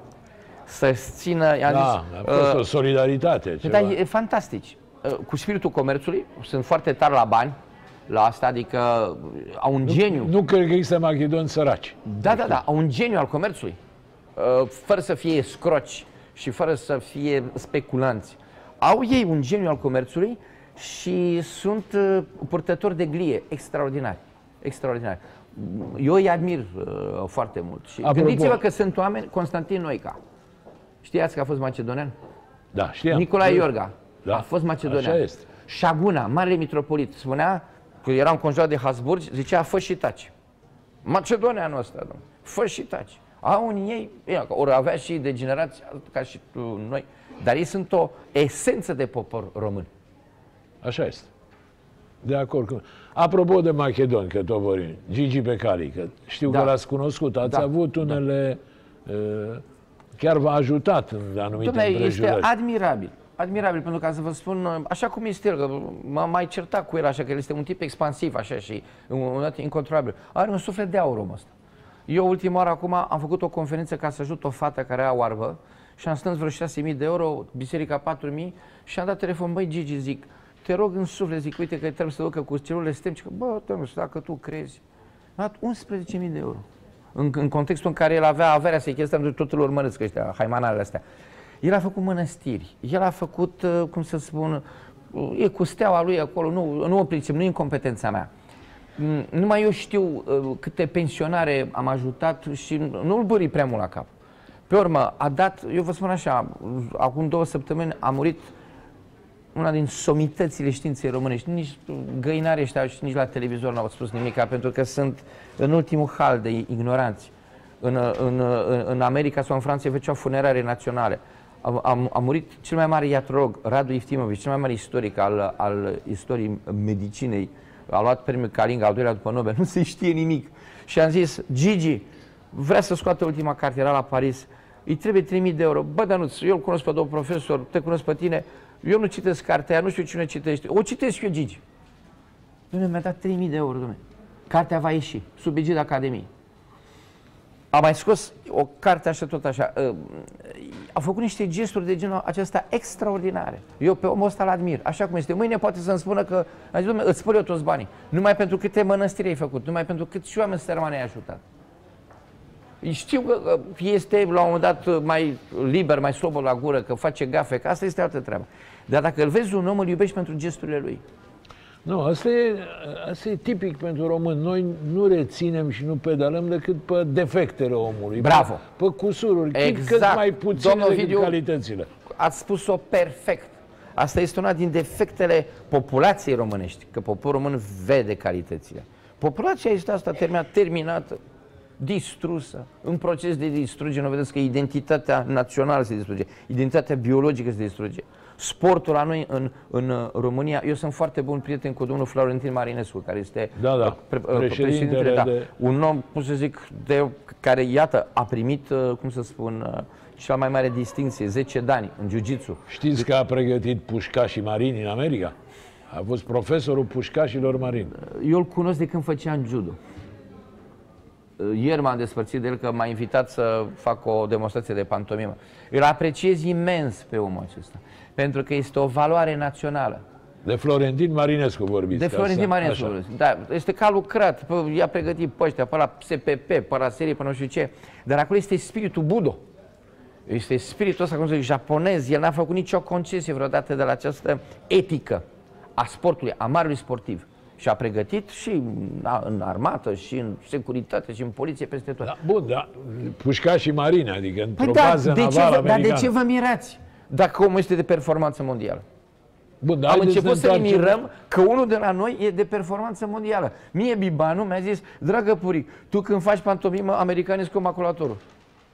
Să-ți țină, i-am
da,
zis,
a fost
uh,
o solidaritate. Ceva.
Dar e fantastici. Uh, cu spiritul comerțului, sunt foarte tari la bani, la asta, adică au un
nu,
geniu.
Nu cred că există macedoni săraci.
Da, da, da, au un geniu al comerțului. Uh, fără să fie scroci și fără să fie speculanți. Au ei un geniu al comerțului și sunt uh, purtători de glie extraordinari. Extraordinari. Eu îi admir uh, foarte mult. Și gândiți-vă că sunt oameni, Constantin Noica. Știați că a fost macedonian?
Da, știam.
Nicolae Iorga
da,
a fost macedonian.
Așa este.
Șaguna, marele mitropolit, spunea că era înconjurat de Habsburgi, zicea, fă și taci. Macedonianul ăsta, domnule, fă și taci. Au unii ei, ori avea și degenerați ca și noi, dar ei sunt o esență de popor român.
Așa este. De acord cu... Apropo de macedoni, că tot vorbim, Gigi Becali, că știu da. că l-ați cunoscut, ați da. avut unele... Da. Uh, chiar v-a ajutat în anumite
Dom'le,
împrejurări.
Este admirabil. Admirabil, pentru că să vă spun, așa cum este el, că m-am mai certat cu el, așa că el este un tip expansiv, așa, și un dat incontrolabil. Are un suflet de aur omul ăsta. Eu ultima oară acum am făcut o conferință ca să ajut o fată care a oarbă și am strâns vreo șase mii de euro, biserica patru mii și am dat telefon, băi Gigi, zic, te rog în suflet, zic, uite că trebuie să ducă cu celulele stem, și că, bă, domnule, dacă tu crezi, am dat unsprezece mii de euro. În, în contextul în care el avea averea să-i chestia între totul urmăresc ăștia, haimanarele astea. El a făcut mănăstiri, el a făcut, cum să spun, e cu steaua lui acolo, nu, nu o pricep, nu e în competența mea. Numai eu știu câte pensionare am ajutat și nu-l bări prea mult la cap. Pe urmă, a dat, eu vă spun așa, acum două săptămâni a murit una din somitățile științei românești. Nici găinarii ăștia și nici la televizor n-au spus nimic, pentru că sunt în ultimul hal de ignoranți. În, în, în America sau în Franța făceau funerare naționale. A, a, a murit cel mai mare iatrolog, Radu Iftimovici, cel mai mare istoric al, al istoriei medicinei. A luat premiul Kalinga, al doilea după Nobel, nu se știe nimic. Și am zis, Gigi, vrea să scoată ultima carte, era la Paris, îi trebuie trei mii de euro. Bă, Danuț, eu îl cunosc pe domnul profesor, te cunosc pe tine, eu nu citesc cartea aia, nu știu cine citește. O citesc eu, Gigi. Dom'le, mi-a dat trei mii de euro, dom'le. Cartea va ieși, sub egida Academiei. A mai scos o carte așa, tot așa. A făcut niște gesturi de genul acesta extraordinare. Eu pe omul ăsta l-admir, așa cum este. Mâine poate să-mi spună că, a zis, dom'le, îți spăl eu toți banii. Numai pentru câte mănăstiri ai făcut, numai pentru câți oameni sărmani ai ajutat. Știu că este la un moment dat mai liber, mai slobă la gură, că face gafe, că asta este altă treabă. Dar dacă îl vezi un om, îl iubești pentru gesturile lui.
Nu, asta e, asta e tipic pentru români. Noi nu reținem și nu pedalăm decât pe defectele omului.
Bravo!
Pe, pe cusururi,
exact.
cât mai puține
Domnul
decât
Ovidiu,
calitățile.
Ați spus-o perfect. Asta este una din defectele populației românești, că poporul român vede calitățile. Populația este asta terminată, terminată, distrusă, în proces de distrugere. Nu vedeți că identitatea națională se distruge, identitatea biologică se distruge. Sportul la noi în, în România, eu sunt foarte bun prieten cu domnul Florentin Marinescu, care este
da, da.
Pre, președintele, da,
de...
un om, cum să zic, de, care, iată, a primit, cum să spun, cea mai mare distinție, zece ani în jiu-jitsu.
Știți că a pregătit pușcașii marini în America? A fost profesorul pușcașilor marini.
Eu îl cunosc de când făceam judo. Ieri m-am despărțit de el că m-a invitat să fac o demonstrație de pantomimă. Îl apreciez imens pe omul acesta, pentru că este o valoare națională.
De Florentin Marinescu vorbiți.
De Florentin Marinescu vorbiți. Da, este ca lucrat, i-a pregătit pe ăștia, pe la S P P, pe la serie, pe nu știu ce. Dar acolo este spiritul Budo. Este spiritul ăsta, cum să zic, japonez. El n-a făcut nicio concesie vreodată de la această etică a sportului, a marelui sportiv. Și a pregătit și în armată, și în securitate, și în poliție, peste tot.
Da, bun, da, pușcașii marine, adică într-o
păi da,
bază
de
navală
ce vă, Dar de ce vă mirați dacă omul este de performanță mondială?
Bun,
Am început să ne mirăm că unul de la noi e de performanță mondială. Mie Bibanu mi-a zis, dragă Puric, tu când faci pantomimă, americanii sunt cu maculatorul.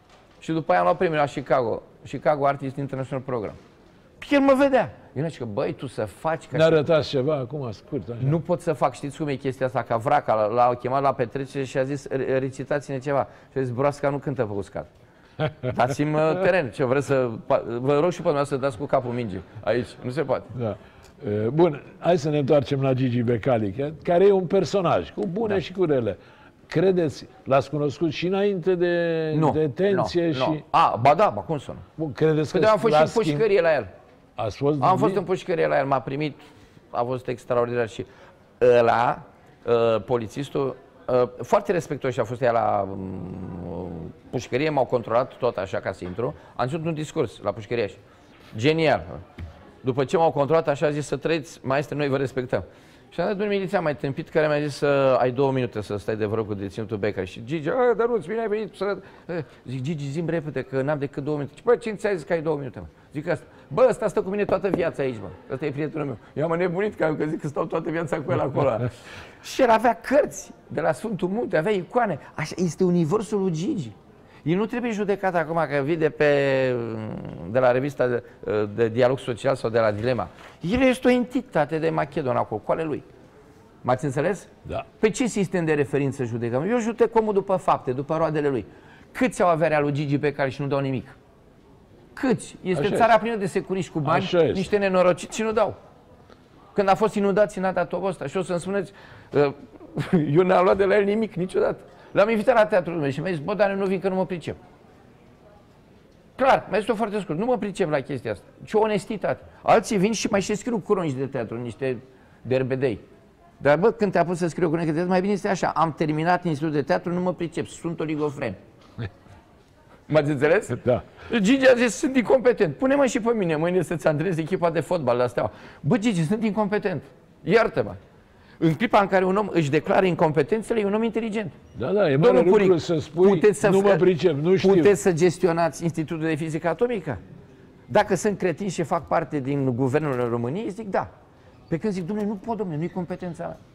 Și după aia am luat premiul la Chicago, Chicago Artist International Program. El mă vedea. Eu nu știu că, băi, tu să faci...
Ne arătați ceva acum, scurt, așa.
Nu pot să fac, știți cum e chestia asta, ca vraca, l-au chemat la petrecere și a zis, recitați-ne ceva. Și a zis, broasca nu cântă pe uscat. Dați-mi teren, ce vreți să... Vă rog și pe noi să dați cu capul minge aici, nu se poate.
Da. Bun, hai să ne întoarcem la Gigi Becali, care e un personaj, cu bune da. și cu rele. Credeți, l-ați cunoscut și înainte de
nu,
detenție
nu,
și...
Nu. A, ba da, ba cum sună?
Bun, credeți
păi
că
am fost și în
schimb...
pușcărie la el.
Ați fost
Am fost în pușcărie la el, m-a primit, a fost extraordinar și ăla, uh, polițistul, uh, foarte respectuos și a fost ea la uh, pușcărie, m-au controlat tot așa ca să intru. Am ținut un discurs la pușcărie și genial. După ce m-au controlat așa, a zis să trăiți, maestre, noi vă respectăm. Și am dat un milițian mai tâmpit care mi-a zis să ai două minute să stai de vorbă cu deținutul Becali. Și Gigi, a, dar nu, bine ai venit să... Zic, Gigi, zi-mi repede că n-am decât două minute. Bă, cine ți-a zis că ai două minute, mă? Zic asta. Bă, ăsta stă cu mine toată viața aici, mă. Ăsta e prietenul meu. Eu am nebunit că zic că stau toată viața cu el acolo. Și el avea cărți de la Sfântul Munte, avea icoane. Așa, este universul lui Gigi. El nu trebuie judecat acum că vii de, pe, de la revista de, de dialog social sau de la Dilema. El este o entitate de Macedon acolo, cu ale lui. M-ați înțeles?
Da.
Pe ce sistem de referință judecăm? Eu judec omul după fapte, după roadele lui. Câți au averea lui Gigi pe care și nu dau nimic? Câți? Este
Așa
țara
este.
plină de securiști cu bani,
Așa este.
niște nenorociți și nu dau. Când a fost inundat, n-a dat ăsta și o să-mi spuneți, eu n-am luat de la el nimic niciodată. L-am invitat la teatrul meu și mi-a zis, bă, dar nu vin că nu mă pricep. Clar, mai este foarte scurt, nu mă pricep la chestia asta. Ce onestitate. Alții vin și mai și scriu cronici de teatru, niște derbedei. Dar bă, când te-a pus să scriu cronici de teatru, mai bine este așa, am terminat institutul de teatru, nu mă pricep, sunt oligofren. M-ați înțeles?
Da.
Gigi a zis, sunt incompetent. Pune-mă și pe mine mâine să-ți antrenezi echipa de fotbal la Steaua. Bă, Gigi, sunt incompetent. Iartă-mă. În clipa în care un om își declară incompetențele, e un om inteligent.
Da, da, e mare lucru să spui,
să
nu mă pricep, nu știu.
Puteți să gestionați Institutul de Fizică Atomică? Dacă sunt cretini și fac parte din guvernul României, zic da. Pe când zic, dom'le, nu pot, dom'le, nu-i competența mea.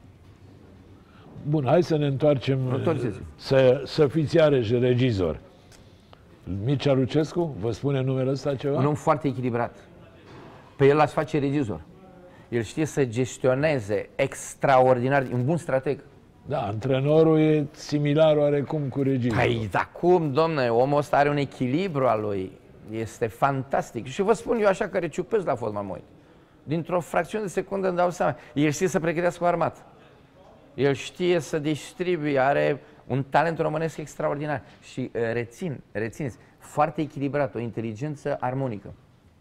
Bun, hai să ne întoarcem, să, să fiți iarăși regizor. Mircea Lucescu, vă spune numele ăsta ceva?
Un om foarte echilibrat. Pe el l-aș face regizor. El știe să gestioneze extraordinar, un bun strateg.
Da, antrenorul e similar oarecum cu regizorul.
Păi, da cum, domne, omul ăsta are un echilibru al lui. Este fantastic. Și vă spun eu așa, care ciupesc la fotbal, mă uit. Dintr-o fracțiune de secundă îmi dau seama. El știe să pregătească o armată. El știe să distribuie, are un talent românesc extraordinar. Și uh, rețin, rețineți, foarte echilibrat, o inteligență armonică.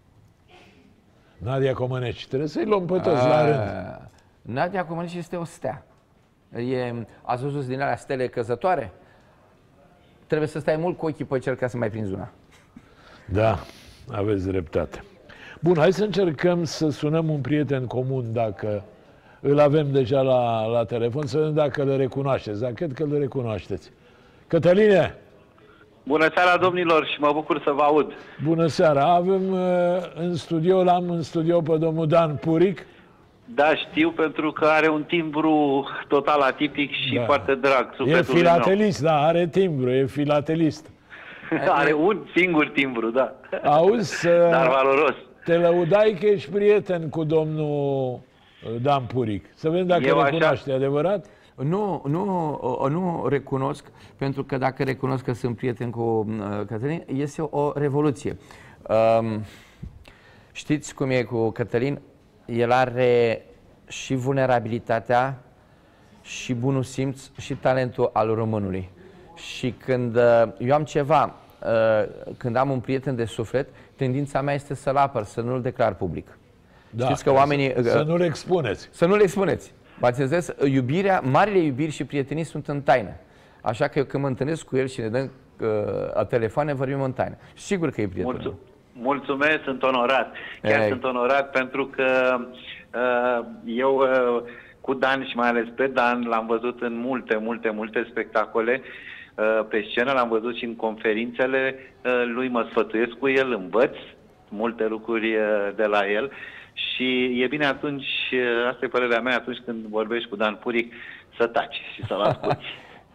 Nadia Comăneci, trebuie să-i luăm pe toți la rând.
Nadia Comăneci este o stea. E, ați văzut din alea stele căzătoare? Trebuie să stai mult cu ochii pe cer ca să mai prinzi una.
Da, aveți dreptate. Bun, hai să încercăm să sunăm un prieten comun, dacă îl avem deja la, la telefon, să vedem dacă îl recunoașteți. Dar cred că îl recunoașteți. Cătăline!
Bună seara, domnilor, și mă bucur să vă aud.
Bună seara! Avem în studio, l-am în studio pe domnul Dan Puric.
Da, știu, pentru că are un timbru total atipic și da. foarte drag.
E filatelist, meu. Da, are timbru, e filatelist.
Are un singur timbru, da.
Auzi,
dar valoros.
Te lăudai că ești prieten cu domnul Dan Puric. Să vedem dacă Eu recunoaște, așa... adevărat?
Nu, nu, nu recunosc, pentru că dacă recunosc că sunt prieten cu uh, Cătălin, este o, o revoluție. Um, știți cum e cu Cătălin? El are și vulnerabilitatea, și bunul simț, și talentul al românului. Și când uh, eu am ceva, uh, când am un prieten de suflet, tendința mea este să-l apăr, să nu-l declar public.
Da,
știți că oamenii...
Să, să nu-l expuneți.
Să nu-l expuneți. V-ați înțeles? Iubirea, marile iubiri și prietenii sunt în taină. Așa că eu când mă întâlnesc cu el și ne dăm uh, telefoane, vorbim în taină. Sigur că e prietenul.
Mulțumesc, mulțumesc, sunt onorat. Chiar Ei. sunt onorat pentru că uh, eu uh, cu Dan și mai ales pe Dan l-am văzut în multe, multe, multe spectacole. Uh, pe scenă l-am văzut și în conferințele uh, lui, mă sfătuiesc cu el, învăț multe lucruri uh, de la el. Și e bine atunci, asta e părerea mea, atunci când vorbești cu Dan Puric, să taci și să-l asculti.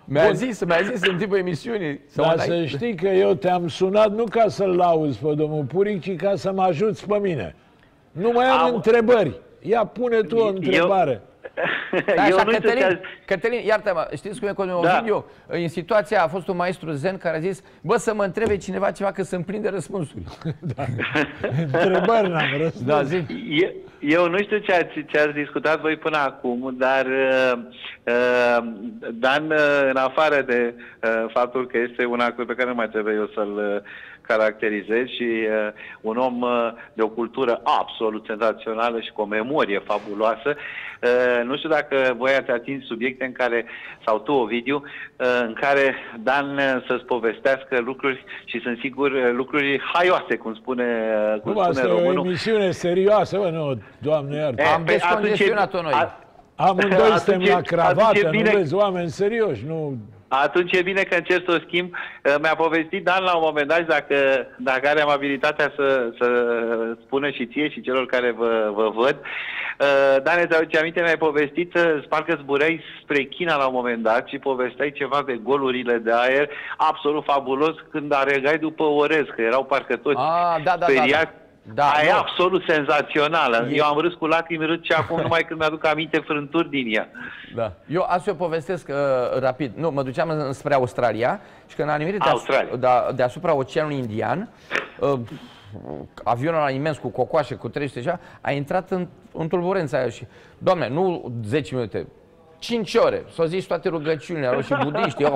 Mi-a zis, mi-a zis în timpul emisiunii.
Dar să știi că eu te-am sunat nu ca să-l lauzi pe domnul Puric, ci ca să mă ajuți pe mine. Nu mai am, am întrebări. Ia, pune tu o întrebare. Eu...
Da, eu așa, Cătălin, Cătălin, iartă-mă, știți cum e Cosmin Ovidiu? Da. În situația a fost un maestru zen care a zis: bă, să mă întrebe cineva ceva, că sunt plin de răspunsuri.
Da. Întrebări n-am răspuns. Da, zi.
Eu, eu nu știu ce ați, ce ați discutat voi până acum, dar uh, Dan, în afară de uh, faptul că este un actor pe care nu mai trebuie eu să-l uh, caracterizez și uh, un om uh, de o cultură absolut senzațională și cu o memorie fabuloasă. Uh, nu știu dacă voi ați atins subiecte în care, sau tu, Ovidiu, uh, în care Dan uh, să-ți povestească lucruri și sunt sigur uh, lucruri haioase, cum spune, uh, cum
nu,
spune
asta
românul.
E o emisiune serioasă, bă, nu, Doamne iartă.
Am descongestionat-o noi. A,
Amândoi suntem la cravată, nu vezi, oameni serioși, nu...
Atunci e bine că încerc să o schimb. Mi-a povestit Dan la un moment dat, dacă, dacă are amabilitatea să, să spună și ție și celor care vă, vă văd. Dan, îți aduce aminte, mi-ai povestit, parcă zbureai spre China la un moment dat și povesteai ceva de golurile de aer, absolut fabulos, când alergai după orez, că erau parcă toți
A, da, da,
speriați.
Da, da. Da,
Aia e
nu.
absolut senzațională.
E...
Eu am râs cu lacrimi, râd și acum numai când mi-aduc aminte frânturi din ea.
Da. Eu asta o povestesc uh, rapid. Nu, mă duceam spre Australia și când am nimerit deasupra, de, deasupra Oceanului Indian, uh, avionul ăla imens cu cocoașe, cu trei sute, a intrat în, în tulburența aia și, Doamne, nu zece minute, cinci ore, s-au zis toate rugăciunile, erau și budiști,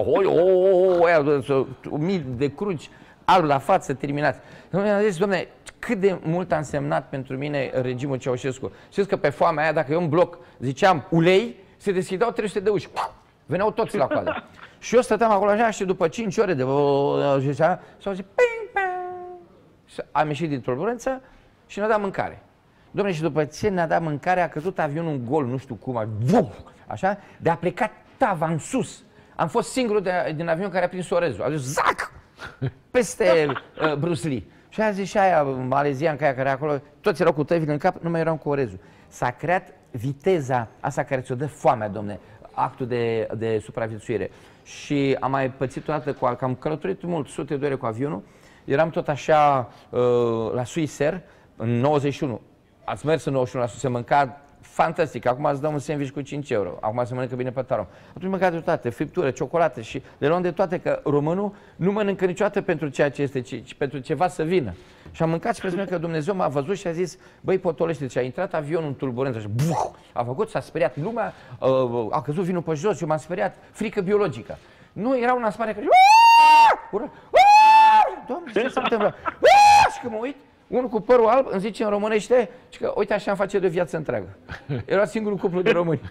mii de cruci, alb la față, terminați. Dom'le, am zis, Doamne, cât de mult a însemnat pentru mine regimul Ceaușescu. Știți că pe foamea aia, dacă eu în bloc ziceam ulei, se deschideau trei sute de uși. Veneau toți la coadă. Și eu stăteam acolo așa și după cinci ore de... s-au zis... Am ieșit din turbulență și ne-a dat mâncare. Dom'le, și după ce ne-a dat mâncare, a căzut avionul în gol, nu știu cum, așa, de a plecat tava în sus. Am fost singurul de, din avion care a prins orezul. A zis, zac! Peste uh, Bruce Lee. Și a zis și aia malezian, aia care acolo, toți erau cu tăvile în cap, nu mai erau cu orezul. S-a creat viteza asta care ți-o dă foamea, domne, actul de, de supraviețuire. Și am mai pățit o dată, cu, că am călătorit mult, sute de ore cu avionul, eram tot așa uh, la Swissair, în nouăzeci și unu. Ați mers în nouăzeci și unu, la se mânca fantastic. Acum îți dăm un sandwich cu cinci euro. Acum se mănâncă bine pe tarom. Atunci mânca de toate, friptură, ciocolată și le luăm de toate, că românul nu mănâncă niciodată pentru ceea ce este, ci, ci pentru ceva să vină. Și am mâncat și pe că Dumnezeu m-a văzut și a zis, băi, potolește, deci a intrat avionul în turbulență și buh, a făcut, s-a speriat lumea, uh, a căzut vinul pe jos și m-am speriat, frică biologică. Nu, era un aspare care... Doamne, ce se întâmplă? Și când mă uit, unul cu părul alb îmi zice în românește că uite așa am face de o viață întreagă. Era singurul cuplu de români.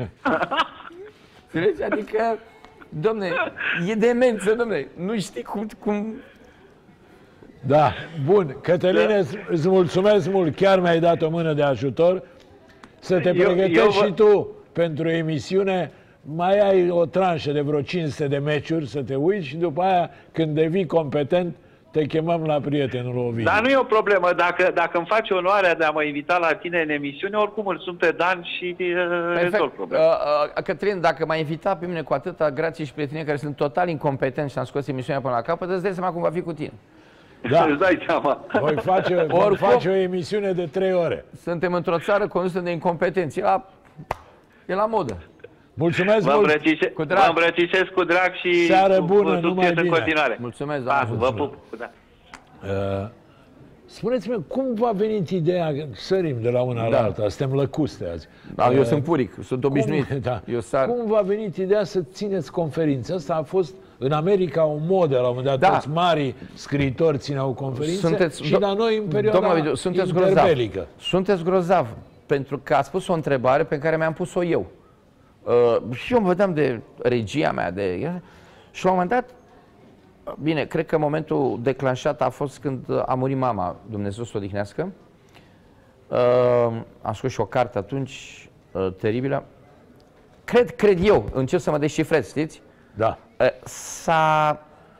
Adică, domne, e demență, domne, nu știi cum... cum...
Da, bun. Cătăline, da. Îți mulțumesc mult, chiar mi-ai dat o mână de ajutor. Să te eu, pregătești eu vă... și tu pentru emisiune. Mai ai o tranșă de vreo cinci sute de meciuri să te uiți și după aia, când devii competent, te chemăm la prietenul Ovidiu.
Dar nu e o problemă. Dacă, dacă îmi faci onoarea de a mă invita la tine în emisiune, oricum îl sun pe Dan și uh, rezolv problema.
Uh, uh, Cătălin, dacă m-ai invitat pe mine cu atâta grație și prietenie, care sunt total incompetenți și am scos emisiunea până la capăt, îți dai seama cum va fi cu tine.
Da. Îți dai seama.
Voi face, oricum, face o emisiune de trei ore.
Suntem într-o țară condusă de incompetenți. E la, e la modă.
Mulțumesc
vă
mult!
Îmbrățișe, cu drag. Vă îmbrățișez cu drag și
seară
cu,
bună,
cu
numai bine.
În continuare.
Mulțumesc, doamne.
Vă pup. Da.
Uh, Spuneți-mi, cum v-a venit ideea, sărim de la una da. la alta, suntem lăcuste azi.
Da, uh, eu sunt puric, sunt obișnuit.
Cum, da.
eu sar...
cum v-a venit ideea să țineți conferințe? Asta a fost în America o modă, la un moment dat, da. Toți marii scriitori țineau conferințe
sunteți,
și la noi în perioada
Video, sunteți
interbelică.
Grozav. Sunteți grozav, pentru că ați pus o întrebare pe care mi-am pus-o eu. Uh, și eu mă vedeam de regia mea, de... și la un moment dat, bine, cred că momentul declanșat a fost când a murit mama, Dumnezeu să o odihnească. Uh, am scos și o carte atunci, uh, teribilă. Cred, cred eu, încep să mă descifrez, știți?
Da.
Uh, s-a...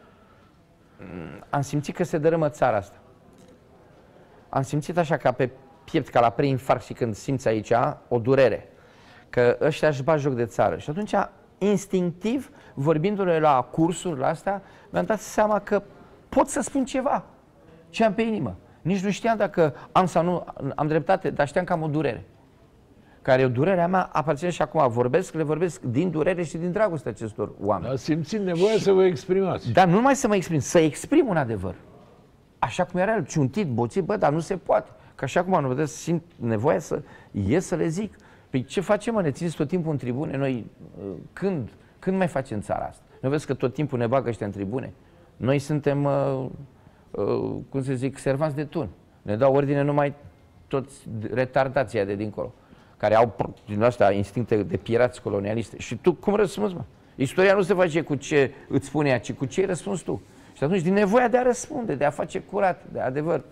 Am simțit că se dărâmă țara asta. Am simțit așa ca pe piept, ca la preinfarct și când simți aici o durere. Că ăștia își bat joc de țară. Și atunci, instinctiv, vorbindu-le la cursurile astea, mi-am dat seama că pot să spun ceva ce am pe inimă. Nici nu știam dacă am sau nu am dreptate, dar știam că am o durere. Care durerea mea aparține și acum vorbesc, le vorbesc din durere și din dragoste acestor oameni.
Dar simțind nevoia și, să vă exprimați.
Dar nu numai să mă exprim, să exprim un adevăr. Așa cum era el, ciuntit, boțit, bă, dar nu se poate. Că așa cum am vedeți, simt nevoia să ies să le zic. Păi ce facem, mă, ne țineți tot timpul în tribune? Noi când, când mai facem țara asta? Nu vezi că tot timpul ne bagă ăștia în tribune? Noi suntem, uh, uh, cum să zic, servanți de tun. Ne dau ordine numai toți retardația de dincolo, care au din astea instincte de pirați colonialiste. Și tu cum răspunzi, mă? Istoria nu se face cu ce îți spune ea, ci cu ce îi răspunzi tu. Și atunci din nevoia de a răspunde, de a face curat, de adevăr.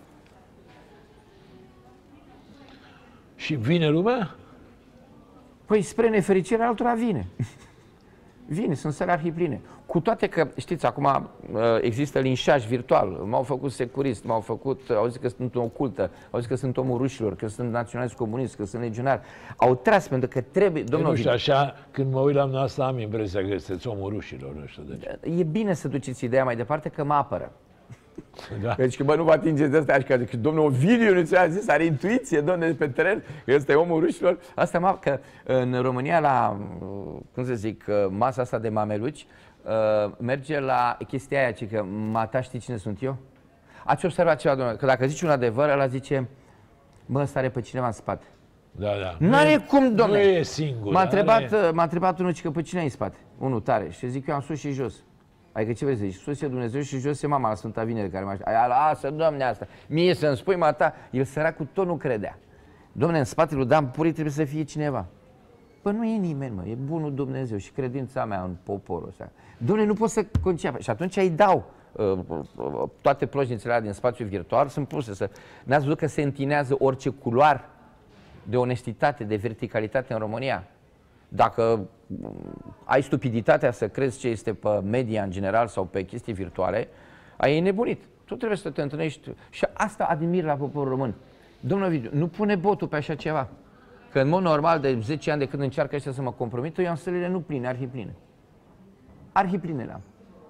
Și vine lumea?
Păi spre nefericirea altora vine. Vine, sunt săli arhipline. Cu toate că, știți, acum există linșaj virtual. M-au făcut securist, m-au făcut, au zis că sunt ocultă, au zis că sunt omul rușilor, că sunt naționalist comunist, că sunt legionar. Au tras pentru că trebuie...
Domnul, nu știu, așa, când mă uit la asta, am impresia că sunteți omul rușilor. Nu știu de ce.
E bine să duceți ideea mai departe că mă apără.
Da.
Deci că, bă, nu vă atingeți de asta, așa că domnul Ovidiu nu ți-a zis, are intuiție, domnule, pe teren, că ăsta e omul rușilor. Asta mă, că în România, la, cum să zic, masa asta de mameluci, merge la chestia aia, ci că mata știi cine sunt eu? Ați observat ceva, domnule, că dacă zici un adevăr, ăla zice, bă, ăsta are pe cineva în spate.
Da, da.
Nu are cum, domnule.
Nu e singur.
M-a întrebat, are... m-a întrebat unul, că pe cine ai în spate? Unul tare. Și zic, eu am sus și jos. Adică ce vrei să zici? Sus e Dumnezeu și jos e mama la Sfânta Vinere care mă aștept. Lasă, Doamne, asta. Mie să-mi spui, mata. El săracul tot nu credea. Dom'le, în spatele lui Dan Puri trebuie să fie cineva. Păi nu e nimeni, mă. E bunul Dumnezeu și credința mea în poporul ăsta. Dom'le, nu pot să conceapă. Și atunci îi dau. Uh, uh, toate plojnițele din spațiu virtual sunt puse să... N-ați văzut că se întinează orice culoar de onestitate, de verticalitate în România? Dacă ai stupiditatea să crezi ce este pe media în general sau pe chestii virtuale, ai nebunit. Tu trebuie să te întâlnești. Și asta admir la poporul român. Domnul Ovidiu, nu pune botul pe așa ceva. Că în mod normal, de zece ani de când încearcă ăștia să mă compromită, eu am sălile nu pline, arhipline. Arhipline le-am.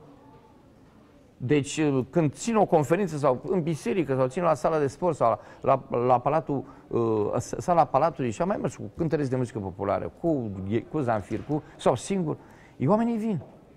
Deci când țin o conferință sau în biserică sau țin la sala de sport sau la, la, la palatul, uh, sala palatului și am mai mers cu cântăreți de muzică populară, cu, cu Zanfir, cu, sau singur, oamenii vin.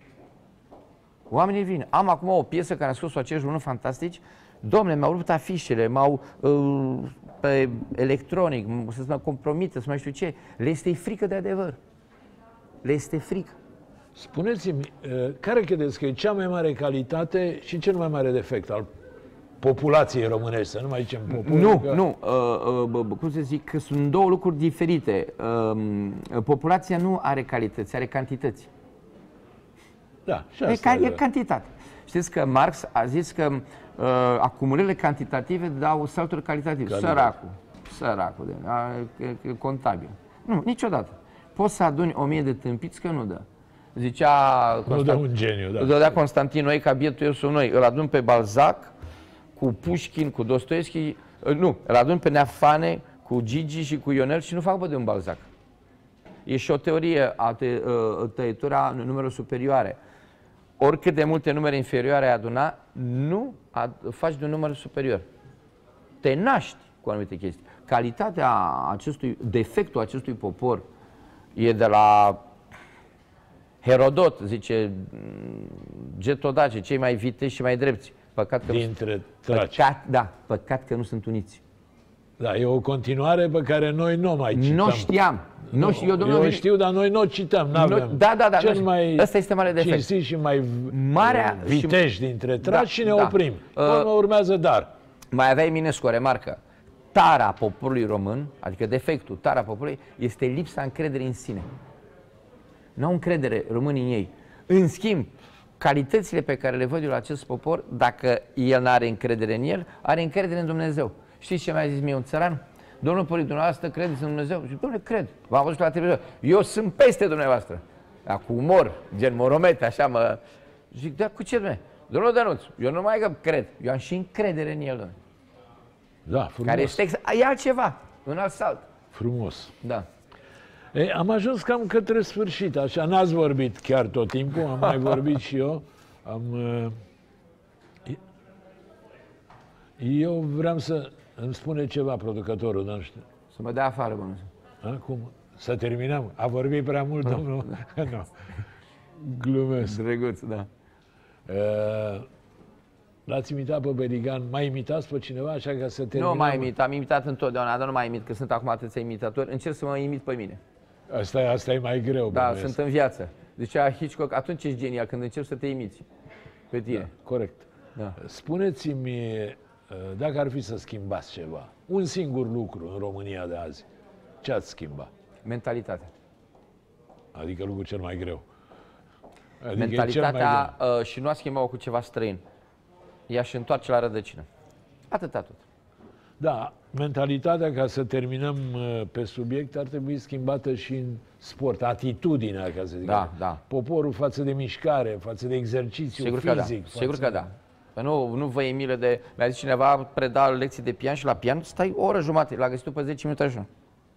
Oamenii vin. Am acum o piesă care a scos-o acești români fantastici. Dom'le, mi-au rupt afișele, m-au uh, pe electronic, să mă compromită, să mai știu ce. Le este frică de adevăr. Le este frică.
Spuneți-mi, care credeți că e cea mai mare calitate și cel mai mare defect al populației românești, să nu mai zicem popor?
Nu,
că...
nu, uh, uh, cum să zic, că sunt două lucruri diferite. Uh, populația nu are calități, are cantități.
Da, și
e,
asta
ca, e cantitate. Știți că Marx a zis că uh, acumulările cantitative dau salturi calitative. Săracul, săracul, de, a, e, e contabil. Nu, niciodată. Poți să aduni o mie de tâmpiți că nu dă. Zicea
Constant... Nu dă un geniu, da.
Dădea Constantin Noi ca bietul eu sunt noi. Îl adun pe Balzac cu Pușkin, cu Dostoevski, nu, îl adun pe Neafane cu Gigi și cu Ionel și nu fac bă de un Balzac. E și o teorie a te, uh, tăietura numerelor superioare. Oricât de multe numere inferioare ai aduna, nu ad, faci de un număr superior. Te naști cu anumite chestii. Calitatea acestui, defectul acestui popor e de la Herodot, zice Getodace, cei mai viteși și mai drepți. Păcat că
dintre traci.
Păcat, da, păcat că nu sunt uniți.
Da, e o continuare pe care noi nu mai cităm.
Nu știam. Nu știu, eu,
eu știu, dar noi nu o cităm. N-avem.
Da, da, da.
Cel mai
ăsta este mare defect.
cinstit și mai
Marea
vitești și... dintre traci da, și ne
da.
oprim. Urmă uh, urmează dar.
Mai avea Eminescu o remarcă. Tara poporului român, adică defectul, tara poporului, este lipsa încrederii în sine. Nu au încredere românii în ei. În schimb, calitățile pe care le văd eu la acest popor, dacă el nu are încredere în el, are încredere în Dumnezeu. Știți ce mi-a zis mie un țăran? Domnul Părinte, dumneavoastră credeți în Dumnezeu? Și domnule, cred. V-am văzut la televizor. Eu sunt peste dumneavoastră. Dar cu umor, gen moromete, așa mă... Zic, dar cu ce, domnule? Domnul Dănuț, eu nu mai că cred. Eu am și încredere în el, domnule.
Da, frumos.
Care este ex... e altceva, un alt salt.
Frumos.
Da.
E, am ajuns cam către sfârșit, așa, n-ați vorbit chiar tot timpul, am mai vorbit și eu. Am, eu vreau să îmi spune ceva producătorul, nu știu.
Să mă dea afară, bănuiesc.
Acum, să terminăm. A vorbit prea mult, domnul? Nu. Glumesc.
Drăguț, da.
Uh, L-ați imitat pe Beligan? Mai imitați pe cineva așa ca să terminăm?
Nu mai imit, am imitat întotdeauna, dar nu mai imit, că sunt acum atâția imitatori. Încerc să mă imit pe mine.
Asta e, asta e mai greu.
Da,
bănuiesc.
sunt în viață. Zicea Hitchcock, atunci ești genial, când încerci să te imiți pe tine.
Da, corect.
Da.
Spuneți-mi, dacă ar fi să schimbați ceva, un singur lucru în România de azi, ce ați schimba?
Mentalitatea.
Adică lucrul cel mai greu. Adică
Mentalitatea uh, și nu a schimbat-o cu ceva străin. Ea și întoarce la rădăcină. Atâta tot.
Da, mentalitatea, ca să terminăm pe subiect, ar trebui schimbată și în sport. Atitudinea, ca să zic.
Da, da.
Poporul față de mișcare, față de exercițiu
Sigur
fizic.
că da. Sigur că da. Că nu, nu vă e milă de... Mi-a zis cineva, preda lecții de pian și la pian stai o oră jumate. L-a găsit după zece minute așa.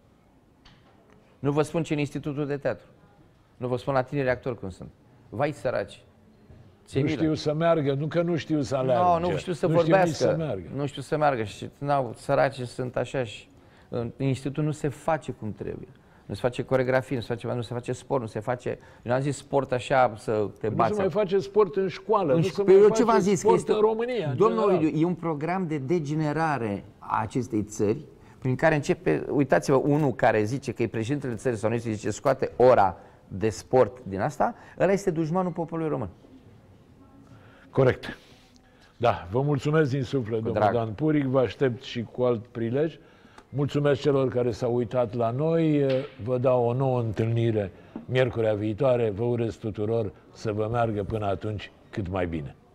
Nu vă spun ce în Institutul de Teatru. Nu vă spun la tineri actori cum sunt. Vai săraci.
Nu milă. Știu să meargă, nu că nu știu să alerge.
No, nu știu să
nu
vorbească.
Știu să meargă.
Nu știu să meargă. Și no, săraci sunt așa și în institutul nu se face cum trebuie. Nu se face coreografie, nu se face, nu se face sport, nu se face... Eu n-am zis sport așa să te bați.
Nu se mai face sport în școală,
în
nu se
mai
eu
ce v-am zis,
sport
că este,
în România.
Domnul Ovidiu, e un program de degenerare a acestei țări, prin care începe, uitați-vă, unul care zice că e președintele țării sau nu se zice scoate ora de sport din asta, ăla este dușmanul poporului român.
Corect. Da, vă mulțumesc din suflet, domnul
drag.
Dan Puric, vă aștept și cu alt prilej. Mulțumesc celor care s-au uitat la noi, vă dau o nouă întâlnire miercurea viitoare, vă urez tuturor să vă meargă până atunci cât mai bine.